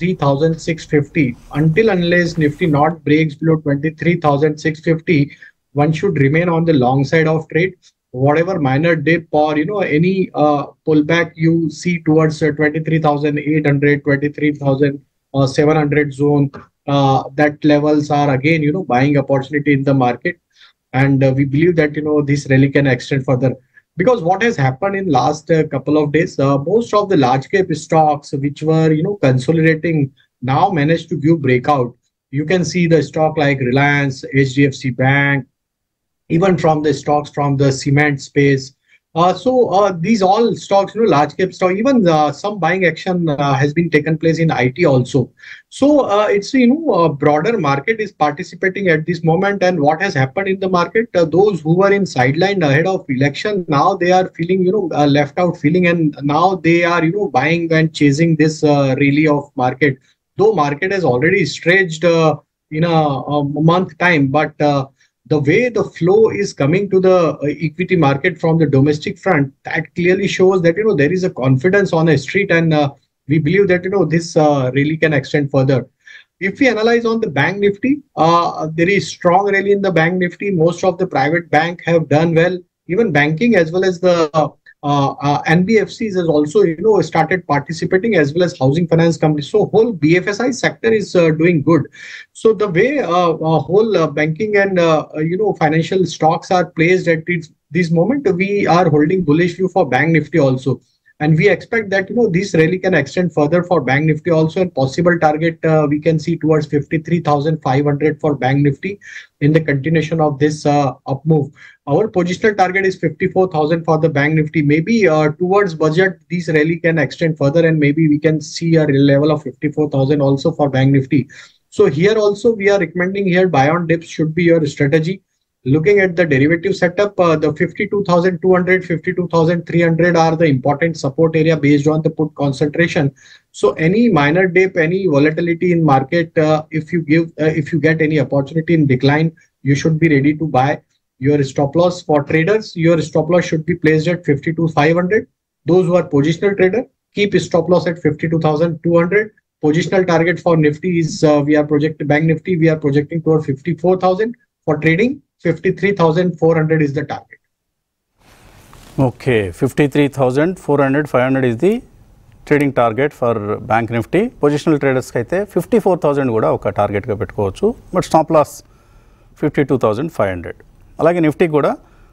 23,650 unless Nifty not breaks below 23,650. One should remain on the long side of trade. Whatever minor dip or any pullback you see towards 23,800, 23,700 zone, that levels are again buying opportunity in the market, and we believe that this rally can extend further, because what has happened in last couple of days, most of the large cap stocks which were consolidating now managed to give breakout. You can see the stock like Reliance, HDFC Bank, even from the stocks from the cement space. So these all stocks, large cap stock, even some buying action has been taken place in IT also. So it's a broader market is participating at this moment. And what has happened in the market? Those who were in sideline ahead of election, now they are feeling left out feeling, and now they are buying and chasing this rally of market. Though market has already stretched in a month time, but the way the flow is coming to the equity market from the domestic front, that clearly shows that there is a confidence on the street, and we believe that this really can extend further. If we analyze on the bank Nifty, there is strong rally in the bank Nifty. Most of the private bank have done well. Even banking as well as the NBFCs has also started participating, as well as housing finance companies. So whole BFSI sector is doing good. So the way whole banking and financial stocks are placed at this moment, we are holding bullish view for bank Nifty also. And we expect that this rally can extend further for bank Nifty also, and possible target we can see towards 53,500 for bank Nifty in the continuation of this up move. Our positional target is 54,000 for the bank Nifty. Maybe towards budget, this rally can extend further, and maybe we can see a level of 54,000 also for bank Nifty. So here also we are recommending here buy on dips should be your strategy. Looking at the derivative setup, the 52,200, 52,300 are the important support area based on the put concentration. So any minor dip, any volatility in market, if you get any opportunity in decline, you should be ready to buy. Your stop loss for traders, your stop loss should be placed at 52,500. Those who are positional trader, keep stop loss at 52,200. Positional target for Nifty is we are projecting bank Nifty, we are projecting toward 54,000. For trading, 53,400 is the target. Okay, 53,400, 500 is the trading target for bank Nifty. Positional traders అయితే 54,000 కూడా ఒక టార్గెట్గా పెట్టుకోవచ్చు. But stop loss 52,500. అలాగే నిఫ్టీ కూడా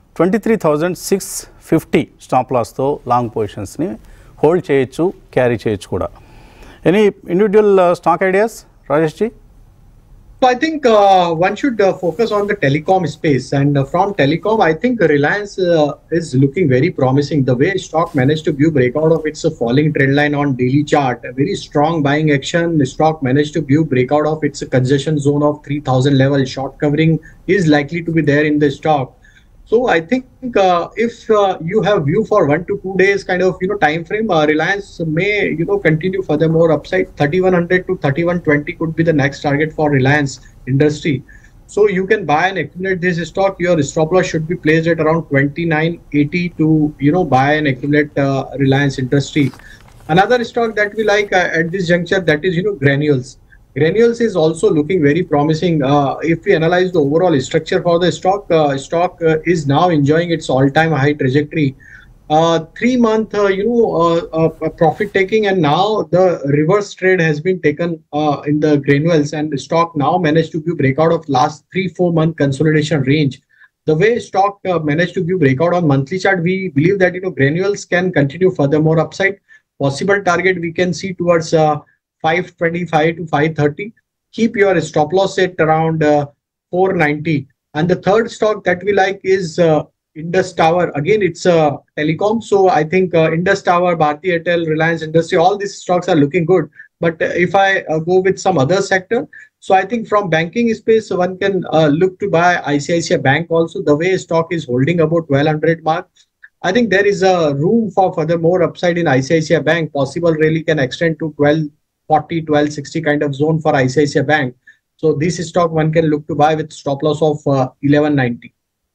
23,650 స్టాప్ లాస్తో లాంగ్ పొజిషన్స్ని హోల్డ్ చేయొచ్చు, క్యారీ చేయొచ్చు కూడా. Any individual stock ideas Rajesh ji? So I think one should focus on the telecom space, and from telecom, I think Reliance is looking very promising. The way stock managed to give breakout of its falling trend line on daily chart, a very strong buying action. The stock managed to give breakout of its congestion zone of 3,000 level. Short covering is likely to be there in the stock. So I think if you have view for 1 to 2 days kind of time frame, Reliance may continue furthermore upside. 3,100 to 3,120 could be the next target for Reliance industry. So you can buy and accumulate this stock. Your stop loss should be placed at around 29.80 to buy and accumulate Reliance industry. Another stock that we like at this juncture, that is Granules. Granules is also looking very promising. If we analyze the overall structure for the stock, is now enjoying its all-time high trajectory. 3 month, profit taking, and now the reverse trade has been taken in the Granules, and the stock now managed to give breakout of last 3-4 month consolidation range. The way stock managed to give breakout on monthly chart, we believe that Granules can continue furthermore upside. Possible target we can see towards 525 to 530. Keep your stop loss at around 490. And the third stock that we like is Indus Tower. Again, it's a telecom. So I think Indus Tower, Bharti Airtel, Reliance Industry, all these stocks are looking good. But if I go with some other sector, so I think from banking space, one can look to buy ICICI Bank also. The way stock is holding about 1200 mark, I think there is a room for further more upside in ICICI Bank. Possible really can extend to 1240, 1260 kind of zone for ICICI Bank. So this stock one can look to buy with stop loss of 1190.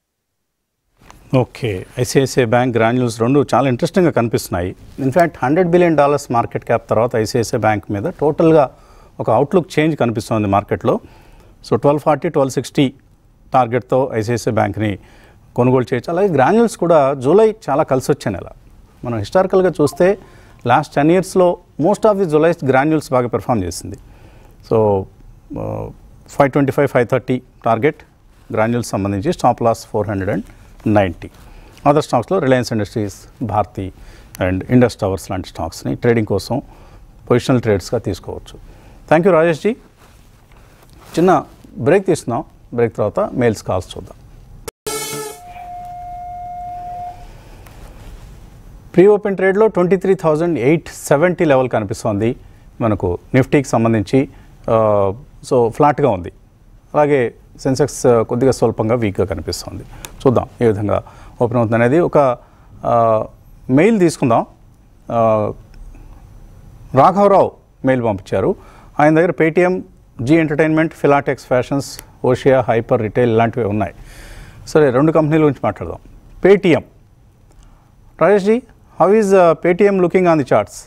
Okay, ICICI bank Granules రెండు చాలా ఇంట్రెస్టింగ్గా కనిపిస్తున్నాయి. ఇన్ఫ్యాక్ట్ $100 బిలియన్ మార్కెట్ క్యాప్ తర్వాత ఐసిఐసిఐ బ్యాంక్ మీద టోటల్గా ఒక అవుట్లుక్ చేంజ్ కనిపిస్తుంది మార్కెట్లో. సో 1240, 1260 టార్గెట్తో ఐసిఐసిఐ బ్యాంక్ని కొనుగోలు చేయొచ్చు. అలాగే గ్రాన్యూల్స్ కూడా జూలై చాలా కలిసి వచ్చే నెల. మనం హిస్టారికల్గా చూస్తే లాస్ట్ 10 yearsలో most of the July Granules బాగా పెర్ఫామ్ చేసింది. సో 525, 530 టార్గెట్ గ్రాన్యూల్స్ సంబంధించి, స్టాప్ లాస్ 490. అదర్ స్టాక్స్లో Reliance Industries, Bharti and Indus towers లాంటి స్టాక్స్ని ట్రేడింగ్ కోసం పొజిషనల్ ట్రేడ్స్గా తీసుకోవచ్చు. Thank you Rajesh ji. చిన్న బ్రేక్ తీసుకున్నాం. బ్రేక్ తర్వాత మెయిల్స్ కాల్స్ చూద్దాం. ప్రీ ఓపెన్ ట్రేడ్లో 23,870 లెవెల్ కనిపిస్తోంది మనకు నిఫ్టీకి సంబంధించి. సో ఫ్లాట్గా ఉంది. అలాగే సెన్సెక్స్ కొద్దిగా స్వల్పంగా వీక్గా కనిపిస్తుంది. చూద్దాం ఏ విధంగా ఓపెన్ అవుతుంది అనేది. ఒక మెయిల్ తీసుకుందాం. రాఘవరావు మెయిల్ పంపించారు. ఆయన దగ్గర Paytm, Zee entertainment, Filatex fashions, Osia, hyper retail ఇలాంటివి ఉన్నాయి. సరే, రెండు కంపెనీల గురించి మాట్లాడదాం. Paytm, Rajesh ji, how is Paytm looking on the charts?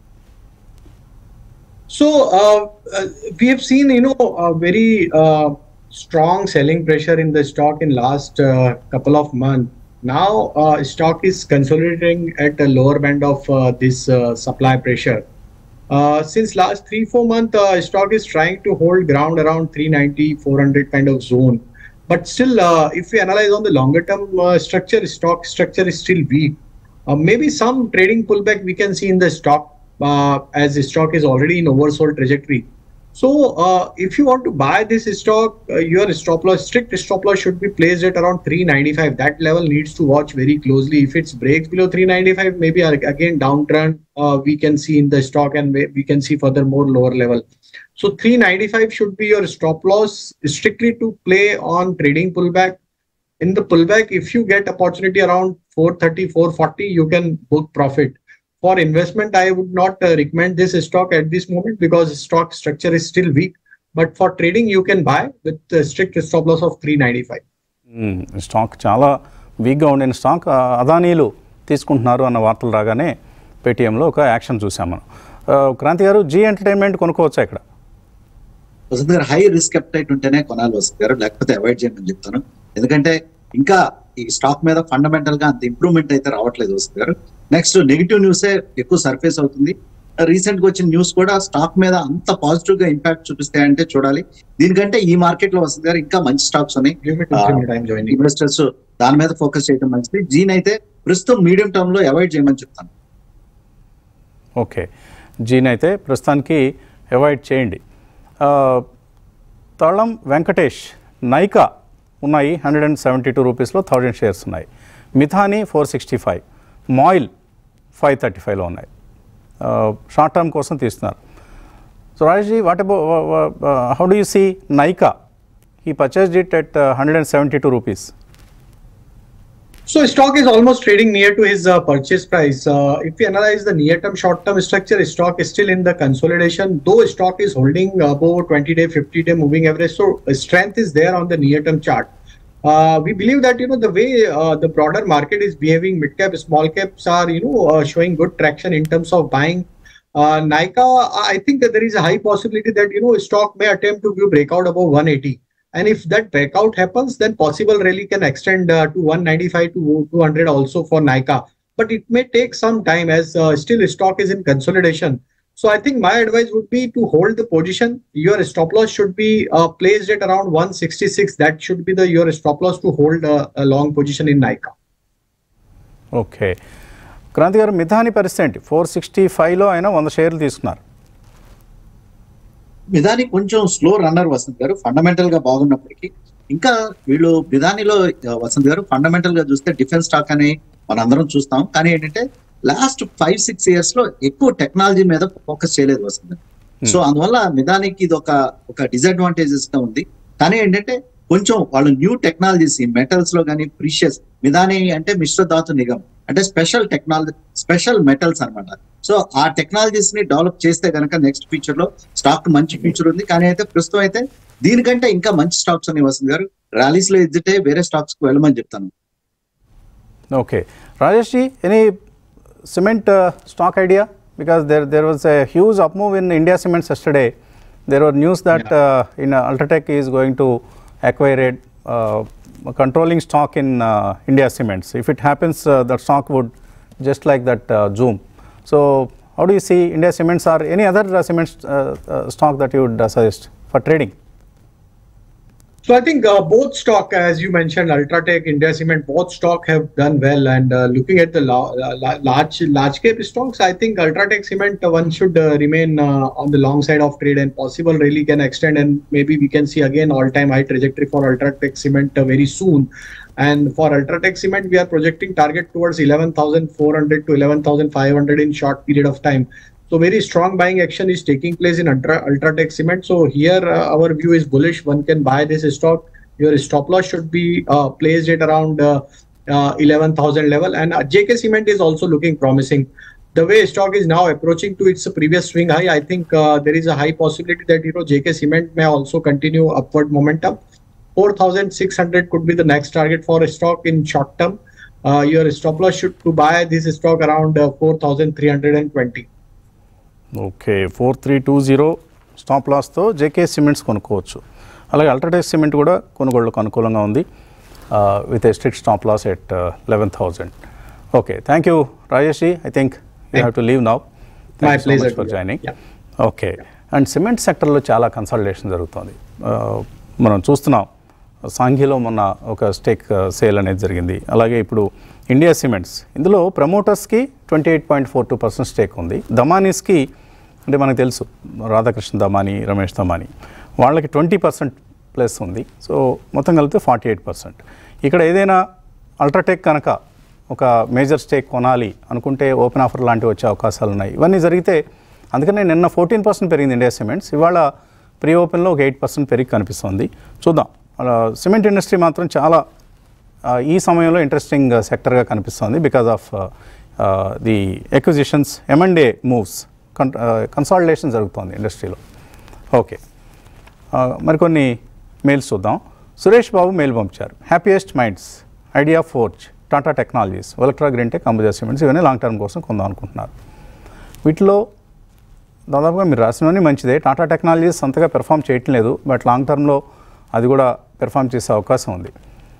So we have seen, a very strong selling pressure in the stock in last couple of months. Now stock is consolidating at a lower band of this supply pressure. Since last 3-4 months, stock is trying to hold ground around 390, 400 kind of zone. But still, if we analyze on the longer term structure, stock structure is still weak. Maybe some trading pullback we can see in the stock. As the stock is already in oversold trajectory. So if you want to buy this stock, your strict stop loss should be placed at around 395. That level needs to watch very closely. If it breaks below 395, maybe again downtrend we can see in the stock, and we can see further more lower level. So 395 should be your stop loss, strictly to play on trading pullback. In the pullback, if you get opportunity around 430, 440, you can book profit. For investment, I would not recommend this stock at this moment because stock structure is still weak. But for trading, you can buy with strict stop loss of 395. Stock చాలా వీక్గా ఉండిన స్టాక్. అదానీలు తీసుకుంటున్నారు అన్న వార్తలు రాగానే పేటీఎంలో ఒక యాక్షన్ చూసాం మనం. క్రాంతి గారు, జీ ఎంటర్టైన్మెంట్ కొనుక్కోవచ్చా ఇక్కడ? వసంత్ గారు, హై రిస్క్ అప్టైట్ ఉంటేనే కొనాలి వసంత్ గారు, లేకపోతే అవాయిడ్ చేయమని చెప్తాను. ఎందుకంటే ఇంకా ఈ స్టాక్ మీద ఫండమెంటల్ గా అంత ఇంప్రూవ్మెంట్ అయితే రావట్లేదు వసంత్ గారు. నెక్స్ట్ నెగిటివ్ న్యూసే ఎక్కువ సర్ఫేస్ అవుతుంది. రీసెంట్ గా వచ్చిన న్యూస్ కూడా స్టాక్ మీద అంత పాజిటివ్ గా ఇంపాక్ట్ చూపిస్తాయంటే చూడాలి. దీనికంటే ఈ మార్కెట్ లో వసంత్ గారు ఇంకా మంచి స్టాక్స్ ఉన్నాయి. ఇన్వెస్టర్స్ దాని మీద ఫోకస్ చేయడం మంచిది. జీన్ అయితే ప్రస్తుతం మీడియం టర్మ్ లో అవాయిడ్ చేయమని చెప్తాను. ఓకే, జీన్ అయితే ప్రస్తుతానికి అవాయిడ్ చేయండి. తళం వెంకటేష్, నైకా ఉన్నాయి 172 రూపీస్లో 1000 షేర్స్ ఉన్నాయి. మిథాని 465, మాయిల్ 535లో ఉన్నాయి. షార్ట్ టర్మ్ కోసం తీస్తున్నారు. So Rajesh, what about how do you see Nykaa? He purchased it at 172 rupees. So stock is almost trading near to his purchase price. If we analyze the near-term, short-term structure, stock is still in the consolidation. Though stock is holding above 20-day, 50-day moving average, so strength is there on the near-term chart. We believe that the way the broader market is behaving, mid-cap, small caps are showing good traction in terms of buying. Nykaa, I think that there is a high possibility that stock may attempt to give breakout above 180. And if that breakout happens, then possible rally can extend to 195 to 200 also for Nykaa. But it may take some time as still stock is in consolidation. So I think my advice would be to hold the position. Your stop loss should be placed at around 166. That should be your stop loss to hold a long position in Nykaa. Okay, Kranti garu, Midhani పరిస్థితి ఏంటి? 465లో ఆయన 100 షేర్లు తీసుకున్నారు. మిధాని కొంచెం స్లో రన్నర్ వసంత్ గారు, ఫండమెంటల్ గా బాగున్నప్పటికీ ఇంకా వీళ్ళు మిధానిలో వసంత్ గారు ఫండమెంటల్ గా చూస్తే డిఫెన్స్ స్టాక్ అని మనందరం చూస్తాం. కానీ ఏంటంటే లాస్ట్ 5-6 ఇయర్స్ లో ఎక్కువ టెక్నాలజీ మీద ఫోకస్ చేయలేదు వసంత్ గారు. సో అందువల్ల మిధానికి ఇది ఒక డిసడ్వాంటేజెస్ గా ఉంది. కానీ ఏంటంటే కొంచెం వాళ్ళు న్యూ టెక్నాలజీస్ మెటల్స్ లో కానీ ప్రీషియస్, మిధాని అంటే మిశ్ర ధాతు నిగమ్ అంటే స్పెషల్ టెక్నాలజీ, స్పెషల్ మెటల్స్ అన్నమాట. సో ఆ టెక్నాలజీస్ ని డెవలప్ చేస్తే కనుక నెక్స్ట్ ఫ్యూచర్ లో స్టాక్ మంచి ఫ్యూచర్ ఉంది. కానీ అయితే ప్రస్తుతం అయితే దీనికంటే ఇంకా మంచి స్టాక్స్ ఉన్నాయి వసంత్ గారు. ర్యాలీస్ లో ఎగ్జిట్ అయ్యి వేరే స్టాక్స్ కు వెళ్ళమని చెప్తాను. Okay Rajesh ji, any cement stock idea? Because there was a huge up move in India Cements yesterday. There were news that in Ultratech is going to acquire a controlling stock in India Cements. If it happens, that stock would just like that zoom. So how do you see India Cements or any other cement stock that you would suggest for trading? So I think both stock, as you mentioned, Ultratech, India Cement, both stock have done well. And looking at the large cap stocks, I think Ultratech Cement one should remain on the long side of trade, and possible really can extend, and maybe we can see again all-time high trajectory for Ultratech Cement very soon. And for Ultratech Cement, we are projecting target towards 11,400 to 11,500 in short period of time. So very strong buying action is taking place in Ultratech Cement. So here our view is bullish. One can buy this stock. Your stop loss should be placed at around 11,000 level. And JK Cement is also looking promising. The way stock is now approaching to its previous swing high, I think there is a high possibility that JK Cement may also continue upward momentum. 4,600 could be the next target for a stock in short term. Your stop loss should to buy this stock around 4,320. Okay 4320 stop లాస్తో జేకే సిమెంట్స్ కొనుక్కోవచ్చు. అలాగే అల్ట్రాటెక్ సిమెంట్ కూడా కొనుగోళ్లకు అనుకూలంగా ఉంది with a strict stop loss at 11,000. Okay, thank you Rajesh ji. I think you have to leave now. Thank you so much for joining. Okay, and cement సెక్టర్లో చాలా కన్సాలిడేషన్ జరుగుతుంది. మనం చూస్తున్నాం, సాంఘీలో మొన్న ఒక స్టేక్ సేల్ అనేది జరిగింది. అలాగే ఇప్పుడు ఇండియా సిమెంట్స్, ఇందులో ప్రమోటర్స్కి 28.42% స్టేక్ ఉంది. దమానీస్కి అంటే మనకు తెలుసు రాధాకృష్ణ దమానీ, రమేష్ దమానీ, వాళ్ళకి 20% ప్లస్ ఉంది. సో మొత్తం కలిపితే 48%. ఇక్కడ ఏదైనా అల్ట్రాటెక్ కనుక ఒక మేజర్ స్టేక్ కొనాలి అనుకుంటే ఓపెన్ ఆఫర్ లాంటివి వచ్చే అవకాశాలు ఉన్నాయి. ఇవన్నీ జరిగితే అందుకనే నిన్న 14% పెరిగింది ఇండియా సిమెంట్స్. ఇవాళ ప్రీ ఓపెన్లో ఒక 8% పెరిగి కనిపిస్తుంది. చూద్దాం. సిమెంట్ ఇండస్ట్రీ మాత్రం చాలా ఈ సమయంలో ఇంట్రెస్టింగ్ సెక్టర్గా కనిపిస్తుంది because of the acquisitions, M&A moves, consolidation జరుగుతుంది ఇండస్ట్రీలో. ఓకే, మరికొన్ని మెయిల్స్ చూద్దాం. సురేష్ బాబు మెయిల్ పంపించారు. Happiest minds, idea forge, Tata technologies, Olectra greentech, Ambuja cements ఇవన్నీ లాంగ్ టర్మ్ కోసం కొందాం అనుకుంటున్నారు. వీటిలో దాదాపుగా మీరు రాసినవన్నీ మంచిదే. టాటా టెక్నాలజీస్ అంతగా పెర్ఫామ్ చేయటం లేదు, బట్ లాంగ్ టర్మ్లో అది కూడా పెర్ఫామ్ చేసే అవకాశం ఉంది.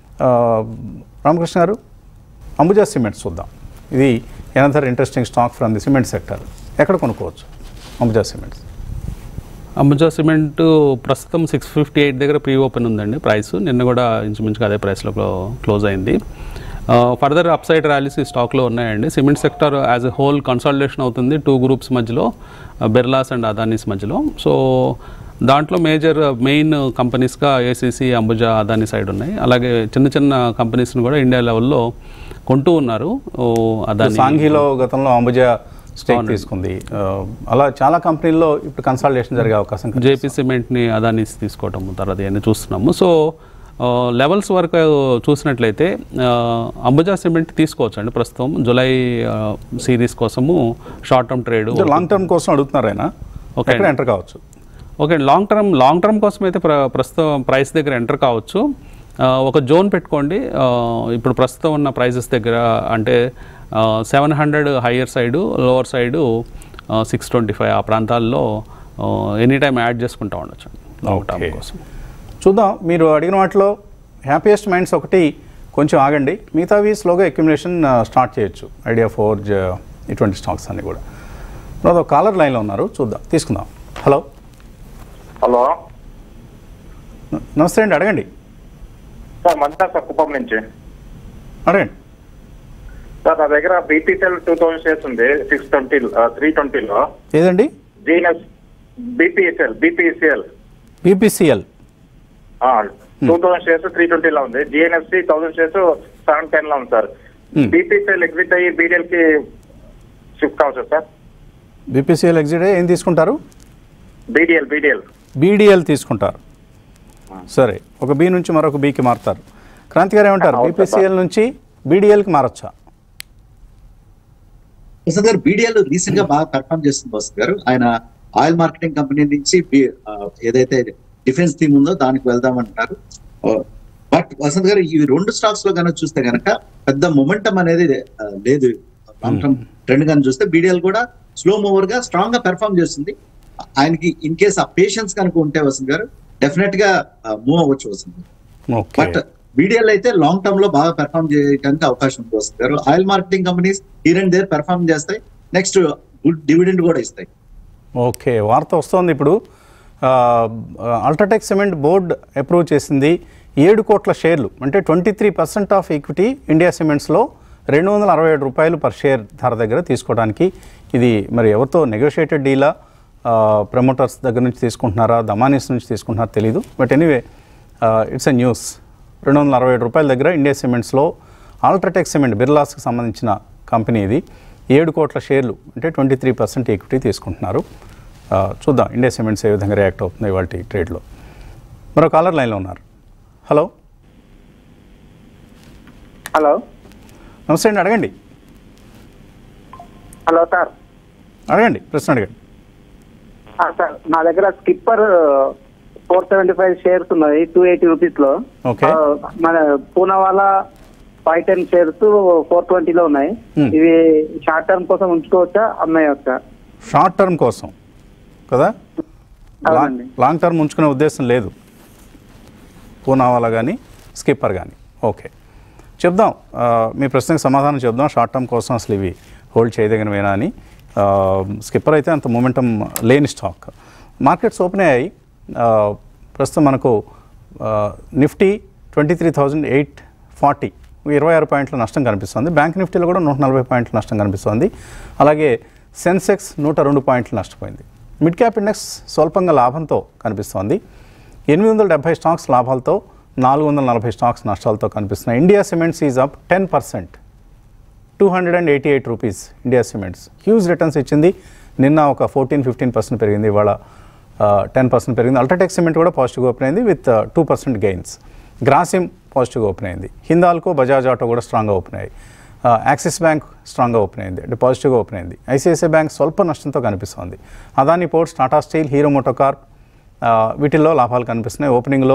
రామకృష్ణ గారు, అంబుజా సిమెంట్స్ చూద్దాం. ఇది another interesting stock from the cement sector. ఎక్కడ కొనుక్కోవచ్చు అంబుజా సిమెంట్స్? అంబుజా సిమెంట్ ప్రస్తుతం 658 దగ్గర ప్రీ ఓపెన్ ఉందండి ప్రైస్. నిన్న కూడా ఇంచుమించుగా అదే ప్రైస్లో క్లోజ్ అయింది. ఫర్దర్ అప్ సైడ్ ర్యాలీస్ ఈ స్టాక్లో ఉన్నాయండి. Cement sector as a whole consolidation అవుతుంది 2 గ్రూప్స్ మధ్యలో, బిర్లాస్ అండ్ అదానీస్ మధ్యలో. సో దాంట్లో మెయిన్ కంపెనీస్గా ఏసీసీ, అంబుజా, అదానీ సైడ్ ఉన్నాయి. అలాగే చిన్న చిన్న కంపెనీస్ని కూడా ఇండియా లెవెల్లో కొంటూ ఉన్నారు. అదానీ, సాంఘీలో గతంలో అంబుజా స్టేక్ తీసుకుంది. అలా చాలా కంపెనీల్లో ఇప్పుడు కన్సాలిడేషన్ జరిగే అవకాశం. జేపీ సిమెంట్ని అదానీస్ తీసుకోవటం తర్వాత ఇవన్నీ చూస్తున్నాము. సో లెవెల్స్ వరకు చూసినట్లయితే అంబుజా సిమెంట్ తీసుకోవచ్చు అండి. ప్రస్తుతం జూలై సిరీస్ కోసము short term trade, long term కోసం అడుగుతున్నారు ఆయన. ఓకే, ఎంటర్ కావచ్చు. ఓకే, లాంగ్ టర్మ్ కోసం అయితే ప్రస్తుతం ప్రైస్ దగ్గర ఎంటర్ కావచ్చు. ఒక జోన్ పెట్టుకోండి. ఇప్పుడు ప్రస్తుతం ఉన్న ప్రైజెస్ దగ్గర అంటే 700 హయ్యర్ సైడు, లోవర్ సైడు 625 ఆ ప్రాంతాల్లో ఎనీ టైం యాడ్ చేసుకుంటూ ఉండొచ్చు లాంగ్ టర్మ్ కోసం. చూద్దాం. మీరు అడిగిన వాటిలో హ్యాపీయెస్ట్ మైండ్స్ ఒకటి కొంచెం ఆగండి, మిగతావి స్లోగా అక్యుములేషన్ స్టార్ట్ చేయొచ్చు. ఐడియా ఫోర్జ్ ఇటువంటి స్టాక్స్ అన్నీ కూడా. ఒక కాలర్ లైన్లో ఉన్నారు, చూద్దాం, తీసుకుందాం. హలో హలో, నమస్తే అండి, అడగండి. సార్ మంచిదా సార్, కుప్పం నుంచి అడగండి. సార్ నా దగ్గర బీపీసీఎల్ 2000 షేర్స్ ఉంది 320లో. ఏదండి? జీఎన్ఎస్ బీపీసీఎల్ బీపీసీఎల్ 2000 షేర్స్ 320లో ఉంది. జిఎన్ఎఫ్సి 1000 షేర్స్ 710 లో ఉంది సార్. బీపీసీఎల్ ఎగ్జిట్ అయ్యి బీడీఎల్ కి షిఫ్ట్ కావచ్చు సార్. బీపీసీఎల్ ఎగ్జిట్ అయ్యి ఏం తీసుకుంటారు? బీడీఎల్ తీసుకుంటారు. సరే, ఒక బి నుంచి మరొక బికి మారుతారు. క్రాంతి గారు ఏమంటారు? బీపీసీఎల్ నుంచి బీడీఎల్కి మారొచ్చా? వసంత్ గారు, బీడీఎల్ రీసెంట్ గా బాగా పెర్ఫార్మ్ చేస్తుంది వసంత్ గారు. ఆయన ఆయిల్ మార్కెటింగ్ కంపెనీ నుంచి ఏదైతే డిఫెన్స్ థీమ్ ఉందో దానికి వెళ్దామంటారు. బట్ వసంత్ గారు, ఈ రెండు స్టాక్స్ లో కనుక చూస్తే కనుక పెద్ద మొమెంటం అనేది లేదు. లాంగ్ టర్మ్ ట్రెండ్ కానీ చూస్తే బీడీఎల్ కూడా స్లో మూవర్ గా స్ట్రాంగ్ గా పెర్ఫార్మ్ చేస్తుంది. ఆయనకి ఇన్ కేస్ ఆ పేషెన్స్ కనుక ఉంటే వసంత్ గారు డెఫినెట్ గా మూవ్ అవ్వచ్చు వసంత్ గారు. బట్ బీడీఎల్ అయితే లాంగ్ టర్మ్ లో బాగా పెర్ఫార్మ్ చేయడానికి అవకాశం ఉంది Vasanth garu. Oil marketing companies here and there perform చేస్తాయి. నెక్స్ట్ గుడ్ డివిడెండ్ కూడా ఇస్తాయి. ఓకే, వార్త వస్తోంది ఇప్పుడు. అల్ట్రాటెక్ సిమెంట్ బోర్డ్ అప్రూవ్ చేసింది 7 కోట్ల షేర్లు, అంటే 23% ఆఫ్ ఈక్విటీ ఇండియా సిమెంట్స్లో 267 రూపాయలు పర్ షేర్ ధర దగ్గర తీసుకోవడానికి. ఇది మరి ఎవరితో నెగోషియేటెడ్ డీలా, ప్రమోటర్స్ దగ్గర నుంచి తీసుకుంటున్నారా, దమానీస్ నుంచి తీసుకుంటున్నారా తెలీదు. But anyway it's a news. 267 రూపాయల దగ్గర ఇండియా సిమెంట్స్లో అల్ట్రాటెక్ సిమెంట్ బిర్లాస్కి సంబంధించిన కంపెనీ ఇది 7 కోట్ల షేర్లు, అంటే 23% ఈక్విటీ తీసుకుంటున్నారు. చూద్దాం ఇండియా సిమెంట్స్ ఏ విధంగా రియాక్ట్ అవుతుంది ఇవాళ ట్రేడ్లో. మరో కాలర్ లైన్లో ఉన్నారు. హలో నమస్తే అండి, అడగండి. Hello sir. అడగండి, ప్రశ్న అడగండి. సార్, నా దగ్గర స్కిప్పర్ 475 షేర్స్ ఉన్నాయి 280 రూపీస్లో. ఓకే. మన పూనావాలా 510 షేర్స్ 420లో ఉన్నాయి. ఇవి షార్ట్ టర్మ్ కోసం ఉంచుకోవచ్చా, అమ్మాయొచ్చా? షార్ట్ టర్మ్ కోసం కదా, లాంగ్ టర్మ్ ఉంచుకునే ఉద్దేశం లేదు పూనావాలా కానీ స్కిప్పర్ కానీ. ఓకే, చెప్దాం, మీ ప్రశ్నకు సమాధానం చెప్దాం. షార్ట్ టర్మ్ కోసం అసలు ఇవి హోల్డ్ చేయదగినవేనా అని. స్కిప్పర్ అయితే అంత మూమెంటం లేని స్టాక్. మార్కెట్స్ ఓపెన్ అయ్యాయి. ప్రస్తుతం మనకు నిఫ్టీ 23,840, 26 పాయింట్ల నష్టం కనిపిస్తుంది. బ్యాంక్ నిఫ్టీలో కూడా 140 పాయింట్ల నష్టం కనిపిస్తుంది. అలాగే సెన్సెక్స్ 102 పాయింట్లు నష్టపోయింది. మిడ్ క్యాప్ ఇండెక్స్ స్వల్పంగా లాభంతో కనిపిస్తోంది. 870 స్టాక్స్ లాభాలతో, 440 స్టాక్స్ నష్టాలతో కనిపిస్తున్నాయి. India cements is up 10%, 288 rupees. India cements huge returns ఇచ్చింది. నిన్న ఒక 14-15% పెరిగింది, ఇవాళ 10% పెరిగింది. అల్ట్రాటెక్ సిమెంట్ కూడా పాజిటివ్గా ఓపెన్ అయింది విత్ 2% గెయిన్స్. గ్రాసిమ్ పాజిటివ్గా ఓపెన్ అయింది. హిందాల్కో, బజాజ్ ఆటో కూడా స్ట్రాంగ్గా ఓపెన్ అయ్యాయి. యాక్సిస్ బ్యాంక్ స్ట్రాంగ్గా ఓపెన్ అయింది, అంటే పాజిటివ్గా ఓపెన్ అయింది. ఐసిఐసిఐ బ్యాంక్ స్వల్ప నష్టంతో కనిపిస్తోంది. అదానీ పోర్ట్స్, టాటా స్టీల్, హీరో మోటోకార్ప్ వీటిల్లో లాభాలు కనిపిస్తున్నాయి ఓపెనింగ్లో.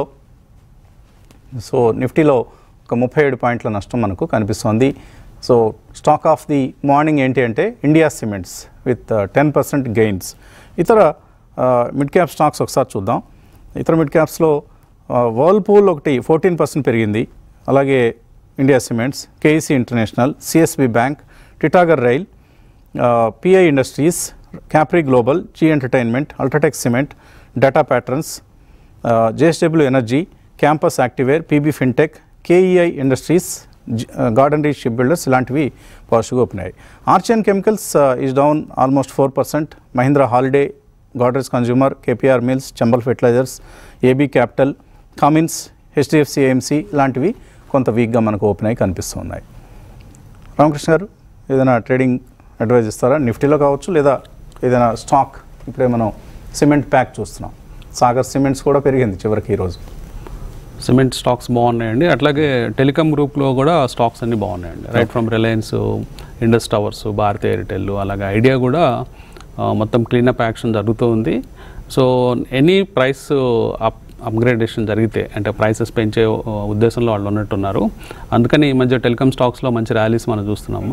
సో నిఫ్టీలో ఒక 37 పాయింట్ల నష్టం మనకు కనిపిస్తోంది. So stock of the morning ఏంటి అంటే ఇండియా సిమెంట్స్ విత్ 10% గెయిన్స్. ఇతర మిడ్ క్యాప్ స్టాక్స్ ఒకసారి చూద్దాం. ఇతర మిడ్ క్యాప్స్లో వర్ల్పూల్ ఒకటి 14% పెరిగింది. అలాగే India cements, KEC international, CSB bank, Titagarh rail, PI industries, Capri global, Zee entertainment, UltraTech cement, data patterns, JSW energy, campus activewear, PB fintech, KEI industries, garden reach ship builders ఇలాంటివి పాజిటివ్గా ఓపెన్ అయ్యాయి. Archean chemicals is down almost 4%. Mahindra holiday, Godrej consumer, KPR mills, Chambal fertilizers, AB capital, Cummins, HDFC AMC ఇలాంటివి కొంత వీక్గా మనకు ఓపెన్ అయ్యి కనిపిస్తున్నాయి. రామకృష్ణ గారు ఏదైనా ట్రేడింగ్ అడ్వైజ్ ఇస్తారా? నిఫ్టీలో కావచ్చు, లేదా ఏదైనా స్టాక్? ఇప్పుడే మనం సిమెంట్ ప్యాక్ చూస్తున్నాం, సాగర్ సిమెంట్స్ కూడా పెరిగింది చివరికి ఈరోజు. సిమెంట్ స్టాక్స్ బాగున్నాయండి. అట్లాగే టెలికామ్ గ్రూప్లో కూడా స్టాక్స్ అన్నీ బాగున్నాయండి. Right from Reliance, Indus towers, Bharti Airtel, అలాగే ఐడియా కూడా మొత్తం క్లీనప్ యాక్షన్ జరుగుతూ ఉంది. సో ఎనీ ప్రైస్ అప్గ్రేడేషన్ జరిగితే, అంటే ప్రైసెస్ పెంచే ఉద్దేశంలో వాళ్ళు ఉన్నట్టున్నారు. అందుకని ఈ మధ్య టెలికామ్ స్టాక్స్లో మంచి ర్యాలీస్ మనం చూస్తున్నాము.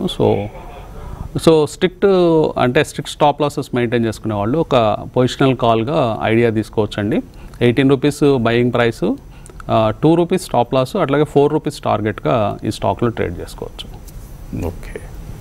So strict stop losses maintain చేసుకునే వాళ్ళు ఒక పొజిషనల్ కాల్గా ఐడియా తీసుకోవచ్చండి. 18 rupees buying price, 2 rupees stop loss, అట్లాగే 4 రూపీస్ టార్గెట్గా ఈ స్టాక్లో ట్రేడ్ చేసుకోవచ్చు. Okay,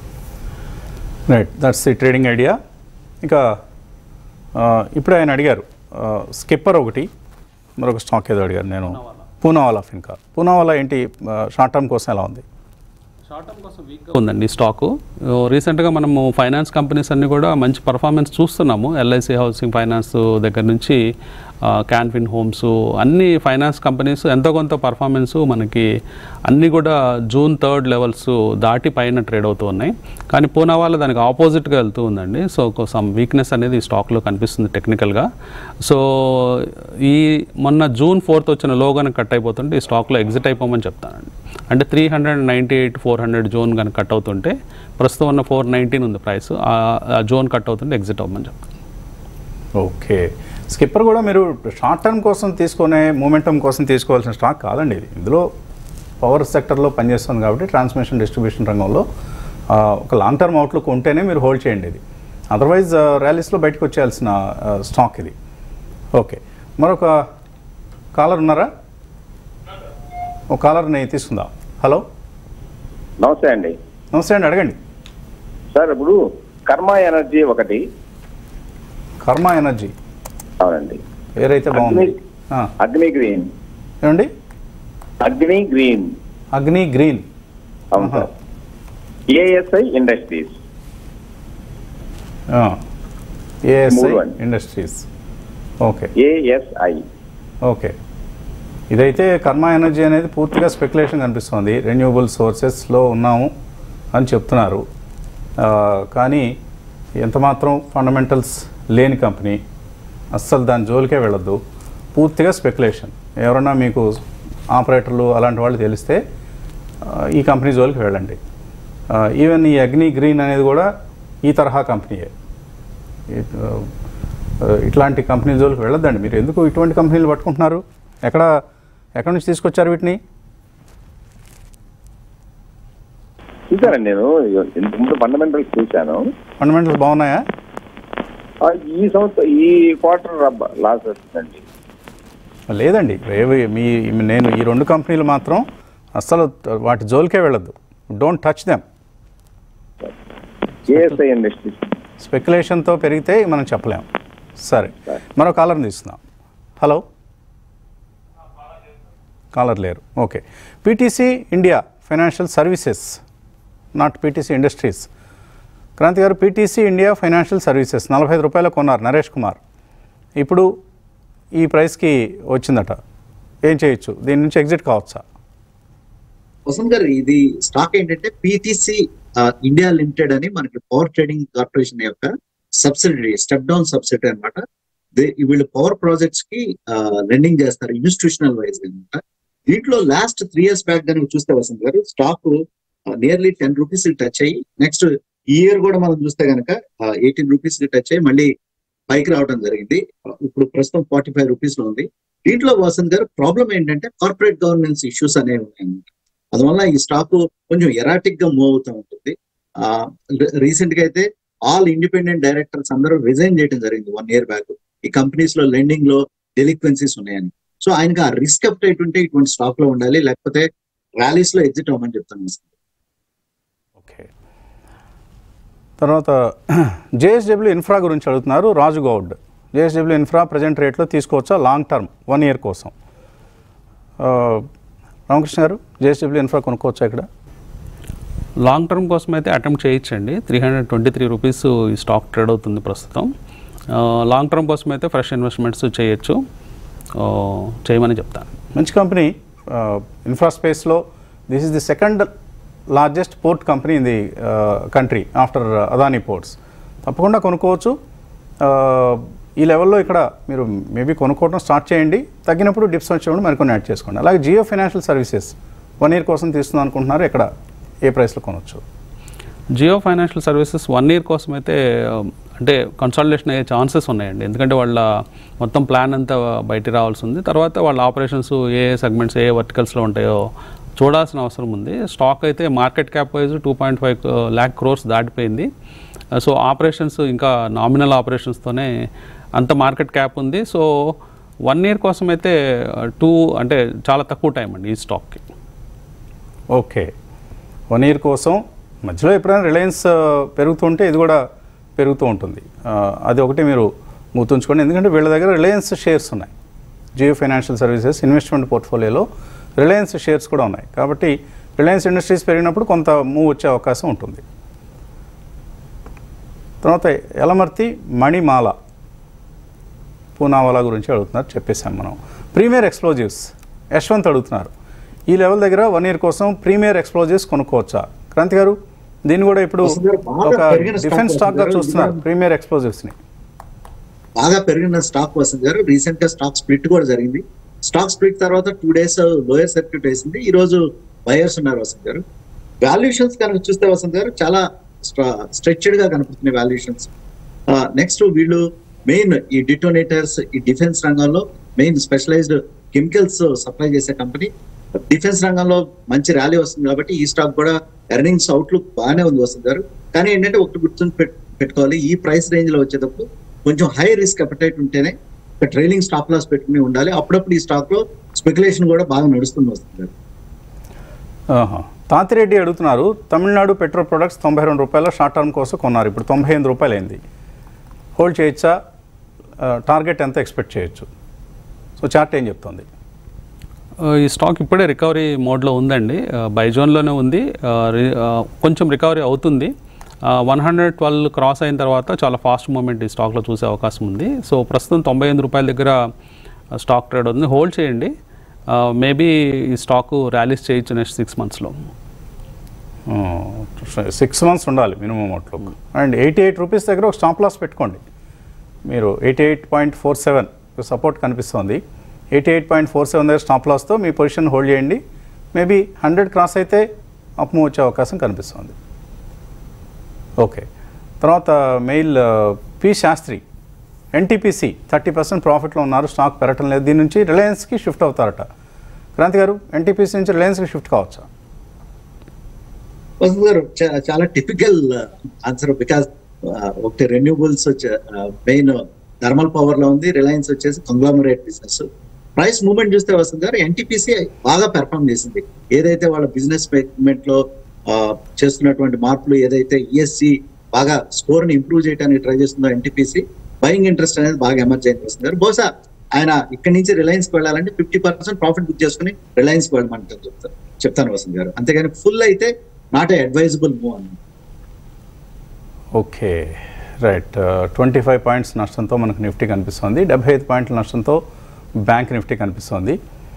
right, that's the trading idea. ఇంకా ఇప్పుడు ఆయన అడిగారు స్కిప్పర్ ఒకటి, మరొక స్టాక్ ఏదో అడిగారు. నేను పూనావాలా ఫిన్కార్. పూనావాలా ఏంటి షార్ట్ టర్మ్ కోసం ఎలా ఉంది? షార్ట్ టర్మ్ కోసం వీక్గా ఉందండి స్టాకు. రీసెంట్గా మనము ఫైనాన్స్ కంపెనీస్ అన్నీ కూడా మంచి పర్ఫార్మెన్స్ చూస్తున్నాము. ఎల్ఐసి హౌసింగ్ ఫైనాన్స్ దగ్గర నుంచి క్యాన్ఫిన్ హోమ్స్ అన్ని ఫైనాన్స్ కంపెనీస్ ఎంతో కొంత పర్ఫార్మెన్స్ మనకి అన్నీ కూడా జూన్ 3rd లెవెల్స్ దాటి పైన ట్రేడ్ అవుతూ ఉన్నాయి. కానీ పూనా వాళ్ళ దానికి ఆపోజిట్గా వెళ్తూ ఉందండి. సో సమ్ వీక్నెస్ అనేది ఈ స్టాక్లో కనిపిస్తుంది టెక్నికల్గా. సో ఈ మొన్న June 4th వచ్చిన లో కనుక కట్ అయిపోతుంటే ఈ స్టాక్లో ఎగ్జిట్ అయిపోమని చెప్తానండి. అంటే 398 400 జోన్ కనుక కట్ అవుతుంటే ప్రస్తుతం ఉన్న 419 ఉంది ప్రైస్, ఆ జోన్ కట్ అవుతుంటే ఎగ్జిట్ అవ్వమని చెప్తాను. ఓకే, స్కిప్పర్ కూడా మీరు షార్ట్ టర్మ్ కోసం తీసుకునే మూమెంటం కోసం తీసుకోవాల్సిన స్టాక్ కాదండి ఇది. ఇందులో పవర్ సెక్టర్లో పనిచేస్తుంది కాబట్టి ట్రాన్స్మిషన్ డిస్ట్రిబ్యూషన్ రంగంలో ఒక లాంగ్ టర్మ్ అవుట్లుక్ ఉంటేనే మీరు హోల్డ్ చేయండి ఇది. అదర్వైజ్ ర్యాలీస్లో బయటకు వచ్చేయాల్సిన స్టాక్ ఇది. ఓకే, మరొక కాలర్ ఉన్నారా? ఒక కాలర్ని తీసుకుందాం. హలో, నమస్తే అండి. నమస్తే అండి, అడగండి సార్. ఇప్పుడు కర్మ ఎనర్జీ ఒకటి. కర్మ ఎనర్జీ, అవునండి, పేరైతే బాగుంది. అగ్ని గ్రీన్. ఏమండి? అగ్ని గ్రీన్. అగ్ని గ్రీన్, అవును సార్. ASI industries. ASI industries, okay. ASI, okay. ఇదైతే కర్మ ఎనర్జీ అనేది పూర్తిగా స్పెక్యులేషన్ కనిపిస్తుంది. రెన్యూవబుల్ సోర్సెస్లో ఉన్నాము అని చెప్తున్నారు, కానీ ఎంతమాత్రం ఫండమెంటల్స్ లేని కంపెనీ, అస్సలు దాని జోలికే వెళ్ళొద్దు. పూర్తిగా స్పెక్యులేషన్. ఎవరన్నా మీకు ఆపరేటర్లు అలాంటి వాళ్ళు తెలిస్తే ఈ కంపెనీ జోలికి వెళ్ళండి. ఈవెన్ ఈ అగ్ని గ్రీన్ అనేది కూడా ఈ తరహా కంపెనీయే. ఇట్లాంటి కంపెనీ జోలికి వెళ్ళొద్దండి. మీరు ఎందుకు ఇటువంటి కంపెనీలు పట్టుకుంటున్నారు? ఎక్కడి నుంచి తీసుకొచ్చారు వీటిని? చూసానండి నేను ఇంతకుముందు ఫండమెంటల్స్ చూశాను. ఫండమెంటల్స్ బాగున్నాయా? ఈ సంవత్సరం ఈ క్వార్టర్ లాస్ వస్తుందండి. లేదండి, నేను ఈ 2 కంపెనీలు మాత్రం అస్సలు వాటి జోలికే వెళ్ళొద్దు. Don't touch them. ASI industries స్పెక్యులేషన్తో పెరిగితే మనం చెప్పలేము. సరే, మరో కాలర్ని తీసుకుందాం. హలో, కాలర్ లేరు. Okay, PTC India financial services, not PTC industries. Kranti garu, PTC India financial services 45 రూపాయలు కొన్నారు నరేష్ కుమార్. ఇప్పుడు ఈ ప్రైస్కి వచ్చిందట, ఏం చేయొచ్చు? దీని నుంచి ఎగ్జిట్ కావచ్చా? వసంత్ గారు, ఇది స్టాక్ ఏంటంటే పీటీసీ ఇండియా లిమిటెడ్ అని మనకి పవర్ ట్రేడింగ్ కార్పొరేషన్ యొక్క సబ్సిడరీ, స్టెప్ డౌన్ సబ్సిడరీ అనమాట. వీళ్ళు పవర్ ప్రాజెక్ట్స్ కి లెండింగ్ చేస్తారు ఇన్స్టిట్యూషనల్ వైజ్ అనమాట. దీంట్లో లాస్ట్ 3 years బ్యాక్ కనుక చూస్తే Vasanth garu, stock nearly 10 rupees touch అయ్యి, నెక్స్ట్ ఇయర్ కూడా మనం చూస్తే కనుక 18 రూపీస్ టచ్ అయ్యి మళ్ళీ పైకి రావడం జరిగింది. ఇప్పుడు ప్రస్తుతం 45 రూపీస్ లో ఉంది. దీంట్లో వసంత్ గారు ప్రాబ్లం ఏంటంటే కార్పొరేట్ గవర్నెన్స్ ఇష్యూస్ అనేవి ఉన్నాయన్నమాట. అందువల్ల ఈ స్టాక్ కొంచెం ఎరాటిక్ గా మూవ్ అవుతూ ఉంటుంది. రీసెంట్ గా అయితే ఆల్ ఇండిపెండెంట్ డైరెక్టర్స్ అందరూ రిజైన్ చేయడం జరిగింది 1 year బ్యాక్. ఈ కంపెనీస్ లో లెండింగ్ లో డెలిక్వెన్సీస్ ఉన్నాయని. సో ఆయనకి ఆ రిస్క్ అప్టైట్ ఉంటే ఇటువంటి స్టాక్ లో ఉండాలి, లేకపోతే ర్యాలీస్ లో ఎగ్జిట్ అవ్వమని చెప్తాను. ఓకే, తర్వాత జేఎస్డబ్ల్యూ ఇన్ఫ్రా గురించి అడుగుతున్నారు Raju Goud. JSW infra present రేట్లో తీసుకోవచ్చా లాంగ్ టర్మ్ 1 year కోసం? రామకృష్ణ గారు, జేఎస్డబ్ల్యూ ఇన్ఫ్రా కొనుక్కోవచ్చా ఇక్కడ? లాంగ్ టర్మ్ కోసం అయితే అటెంప్ట్ చేయొచ్చండి. 323 రూపీస్ ఈ స్టాక్ ట్రేడ్ అవుతుంది ప్రస్తుతం. లాంగ్ టర్మ్ కోసం అయితే ఫ్రెష్ ఇన్వెస్ట్మెంట్స్ చేయమని చెప్తాను. మంచి కంపెనీ ఇన్ఫ్రా స్పేస్లో. This is the 2nd largest port company in the country after Adani ports. తప్పకుండా కొనుక్కోవచ్చు. ఈ లెవెల్లో ఇక్కడ మీరు మేబీ కొనుక్కోవడం స్టార్ట్ చేయండి. తగ్గినప్పుడు డిప్స్ వచ్చినప్పుడు మరికొన్ని యాడ్ చేసుకోండి. అలాగే జియో ఫైనాన్షియల్ సర్వీసెస్ 1 year కోసం తీస్తుందని అనుకుంటున్నారు. ఇక్కడ ఏ ప్రైస్లో కొనవచ్చు? జియో ఫైనాన్షియల్ సర్వీసెస్ 1 year కోసం అయితే అంటే కన్సాలిడేషన్ అయ్యే ఛాన్సెస్ ఉన్నాయండి. ఎందుకంటే వాళ్ళ మొత్తం ప్లాన్ అంతా బయటికి రావాల్సి ఉంది. తర్వాత వాళ్ళ ఆపరేషన్స్ ఏ సెగ్మెంట్స్ ఏ వర్టికల్స్లో ఉంటాయో చూడాల్సిన అవసరం ఉంది. స్టాక్ అయితే market cap wise 2.5 lakh crores దాటిపోయింది. సో ఆపరేషన్స్ ఇంకా నామినల్ ఆపరేషన్స్తోనే అంత మార్కెట్ క్యాప్ ఉంది. సో 1 year కోసం అయితే అంటే చాలా తక్కువ టైం అండి ఈ స్టాక్కి. ఓకే, 1 year కోసం మధ్యలో ఎప్పుడైనా రిలయన్స్ పెరుగుతుంటే ఇది కూడా పెరుగుతూ ఉంటుంది. అది ఒకటి మీరు గుర్తుంచుకోండి. ఎందుకంటే వీళ్ళ దగ్గర రిలయన్స్ షేర్స్ ఉన్నాయి. జియో ఫైనాన్షియల్ సర్వీసెస్ ఇన్వెస్ట్మెంట్ పోర్ట్ఫోలియోలో రిలయన్స్ షేర్స్ కూడా ఉన్నాయి. కాబట్టి రిలయన్స్ ఇండస్ట్రీస్ పెరిగినప్పుడు కొంత మూవ్ వచ్చే అవకాశం ఉంటుంది. తర్వాత యలమర్తి మణిమాల పూనావాలా గురించి అడుగుతున్నారు, చెప్పేసాం మనం. ప్రీమియర్ ఎక్స్ప్లోజివ్స్ యశ్వంత్ అడుగుతున్నారు, ఈ లెవెల్ దగ్గర 1 year కోసం ప్రీమియర్ ఎక్స్ప్లోజివ్స్ కొనుక్కోవచ్చా? క్రాంతి గారు దీన్ని కూడా ఇప్పుడు ఒక డిఫెన్స్ స్టాక్గా చూస్తున్నారు ప్రీమియర్ ఎక్స్ప్లోజివ్స్ని. బాగా పెరిగిన స్టాక్ వసంత్ గారు. రీసెంట్ గా స్టాక్ స్ప్లిట్ కూడా జరిగింది. స్టాక్ స్ప్లిట్ తర్వాత 2 days లోయర్ సర్క్యూట్ వేసింది. ఈ రోజు బయర్స్ ఉన్నారు వసంత్ గారు. వాల్యుయేషన్స్ కనుక చూస్తే వసంత్ గారు చాలా స్ట్రెచ్డ్ గా కనపడుతున్నాయి వాల్యుయేషన్స్. నెక్స్ట్ వీళ్ళు మెయిన్ ఈ డిటోనేటర్స్, ఈ డిఫెన్స్ రంగంలో మెయిన్ స్పెషలైజ్డ్ కెమికల్స్ సప్లై చేసే కంపెనీ. డిఫెన్స్ రంగంలో మంచి ర్యాలీ వస్తుంది కాబట్టి ఈ స్టాక్ కూడా ఎర్నింగ్స్ అవుట్లుక్ బాగానే ఉంది వసంత్ గారు. కానీ ఏంటంటే ఒకటి గుర్తుని పెట్టుకోవాలి, ఈ ప్రైస్ రేంజ్ లో వచ్చేటప్పుడు కొంచెం హై రిస్క్ అపెటైట్ ఉంటేనే ట్రైలింగ్ స్టాప్ లాస్ పెట్టుకుని ఉండాలి. అప్పుడప్పుడు ఈ స్టాక్ లో స్పెక్యులేషన్ కూడా బాగా నడుస్తుంది వస్తుంది. తాతిరెడ్డి అడుగుతున్నారు, తమిళనాడు పెట్రోల్ ప్రొడక్ట్స్ 92 రూపాయల షార్ట్ టర్మ్ కోసం కొన్నారు, ఇప్పుడు 98 రూపాయలు అయింది, హోల్డ్ చేయొచ్చా? టార్గెట్ ఎంత ఎక్స్పెక్ట్ చేయొచ్చు? సో చార్ట్ ఏం చెప్తుంది? ఈ స్టాక్ ఇప్పుడే రికవరీ మోడ్లో ఉందండి, బై జోన్లోనే ఉంది, కొంచెం రికవరీ అవుతుంది. 112 క్రాస్ అయిన తర్వాత చాలా ఫాస్ట్ మూమెంట్ ఈ స్టాక్లో చూసే అవకాశం ఉంది. సో ప్రస్తుతం 98 రూపాయల దగ్గర స్టాక్ ట్రేడ్ ఉంది, హోల్డ్ చేయండి. మేబీ ఈ స్టాక్ ర్యాలీస్ చేయొచ్చు నెక్స్ట్ 6 monthsలో. 6 months ఉండాలి మినిమం అవుట్లుక్. అండ్ 88 రూపీస్ దగ్గర ఒక స్టాప్ లాస్ పెట్టుకోండి మీరు. 88.47 సపోర్ట్ కనిపిస్తుంది. 88.47 దగ్గర స్టాప్ లాస్తో మీ పొజిషన్ హోల్డ్ చేయండి. మేబీ 100 క్రాస్ అయితే అప్ మూవ్ వచ్చే అవకాశం కనిపిస్తుంది. ఓకే, తర్వాత మెయిల్ పి శాస్త్రి, ఎన్టీపీసీ 30% ప్రాఫిట్లో ఉన్నారు, స్టాక్ పెరగటం లేదు, దీని నుంచి రిలయన్స్కి షిఫ్ట్ అవుతారట. క్రాంతి గారు ఎన్టీపీసీ నుంచి రిలయన్స్కి షిఫ్ట్ కావచ్చా? వసంత్ గారు చాలా టిపికల్ ఆన్సర్. బికాస్ ఒకటి రెన్యూబుల్స్ మెయిన్ థర్మల్ పవర్ లో ఉంది, రిలయన్స్ వచ్చేసి కంగ్లామరేట్ బిజినెస్. ప్రైస్ మూవ్మెంట్ చూస్తే వసంత్ గారు ఎన్టీపీసీ బాగా పెర్ఫార్మ్ చేసింది. ఏదైతే వాళ్ళ బిజినెస్ సెగ్మెంట్ లో చేస్తున్నటువంటి మార్పులు, ఏదైతే ఈఎస్సి బాగా స్కోర్ ని ఇంప్రూవ్ చేయడానికి ట్రై చేస్తుందో ఎన్టీపీసీ, బయింగ్ ఇంట్రెస్ట్ అనేది బాగా ఎమర్జ్ అయింది వసంత్ గారు. బహుశా ఆయన ఇక్కడి నుంచి రిలయన్స్ కి వెళ్ళాలంటే 50% ప్రాఫిట్ బుక్ చేసుకుని రిలయన్స్ కి వెళ్ళమంటారు చెప్తాను వసంత్ గారు. అంతేగాని ఫుల్ అయితే నాట్ ఏ అడ్వైజబుల్ మూవ్ అన్నమాట. Okay right. 25 పాయింట్స్ నష్టంతో మనకు నిఫ్టీ కనిపిస్తుంది, 75 పాయింట్ల నష్టంతో బ్యాంక్ నిఫ్టీ కనిపిస్తుంది.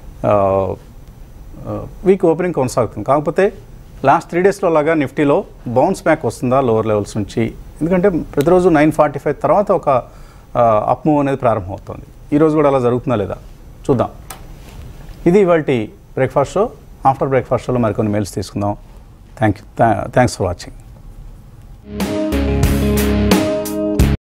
వీక్ ఓపెనింగ్ కొనసాగుతుంది. కాకపోతే లాస్ట్ 3 daysలో లాగా నిఫ్టీలో బౌన్స్ బ్యాక్ వస్తుందా లోవర్ లెవెల్స్ నుంచి? ఎందుకంటే ప్రతిరోజు 9:45 తర్వాత ఒక అప్ మూవ్ అనేది ప్రారంభమవుతుంది. ఈరోజు కూడా అలా జరుగుతుందా లేదా చూద్దాం. ఇది ఇవాల్టి బ్రేక్ఫాస్ట్ షో. ఆఫ్టర్ బ్రేక్ఫాస్ట్ షోలో మరికొన్ని మెయిల్స్ తీసుకుందాం. Thanks for watching.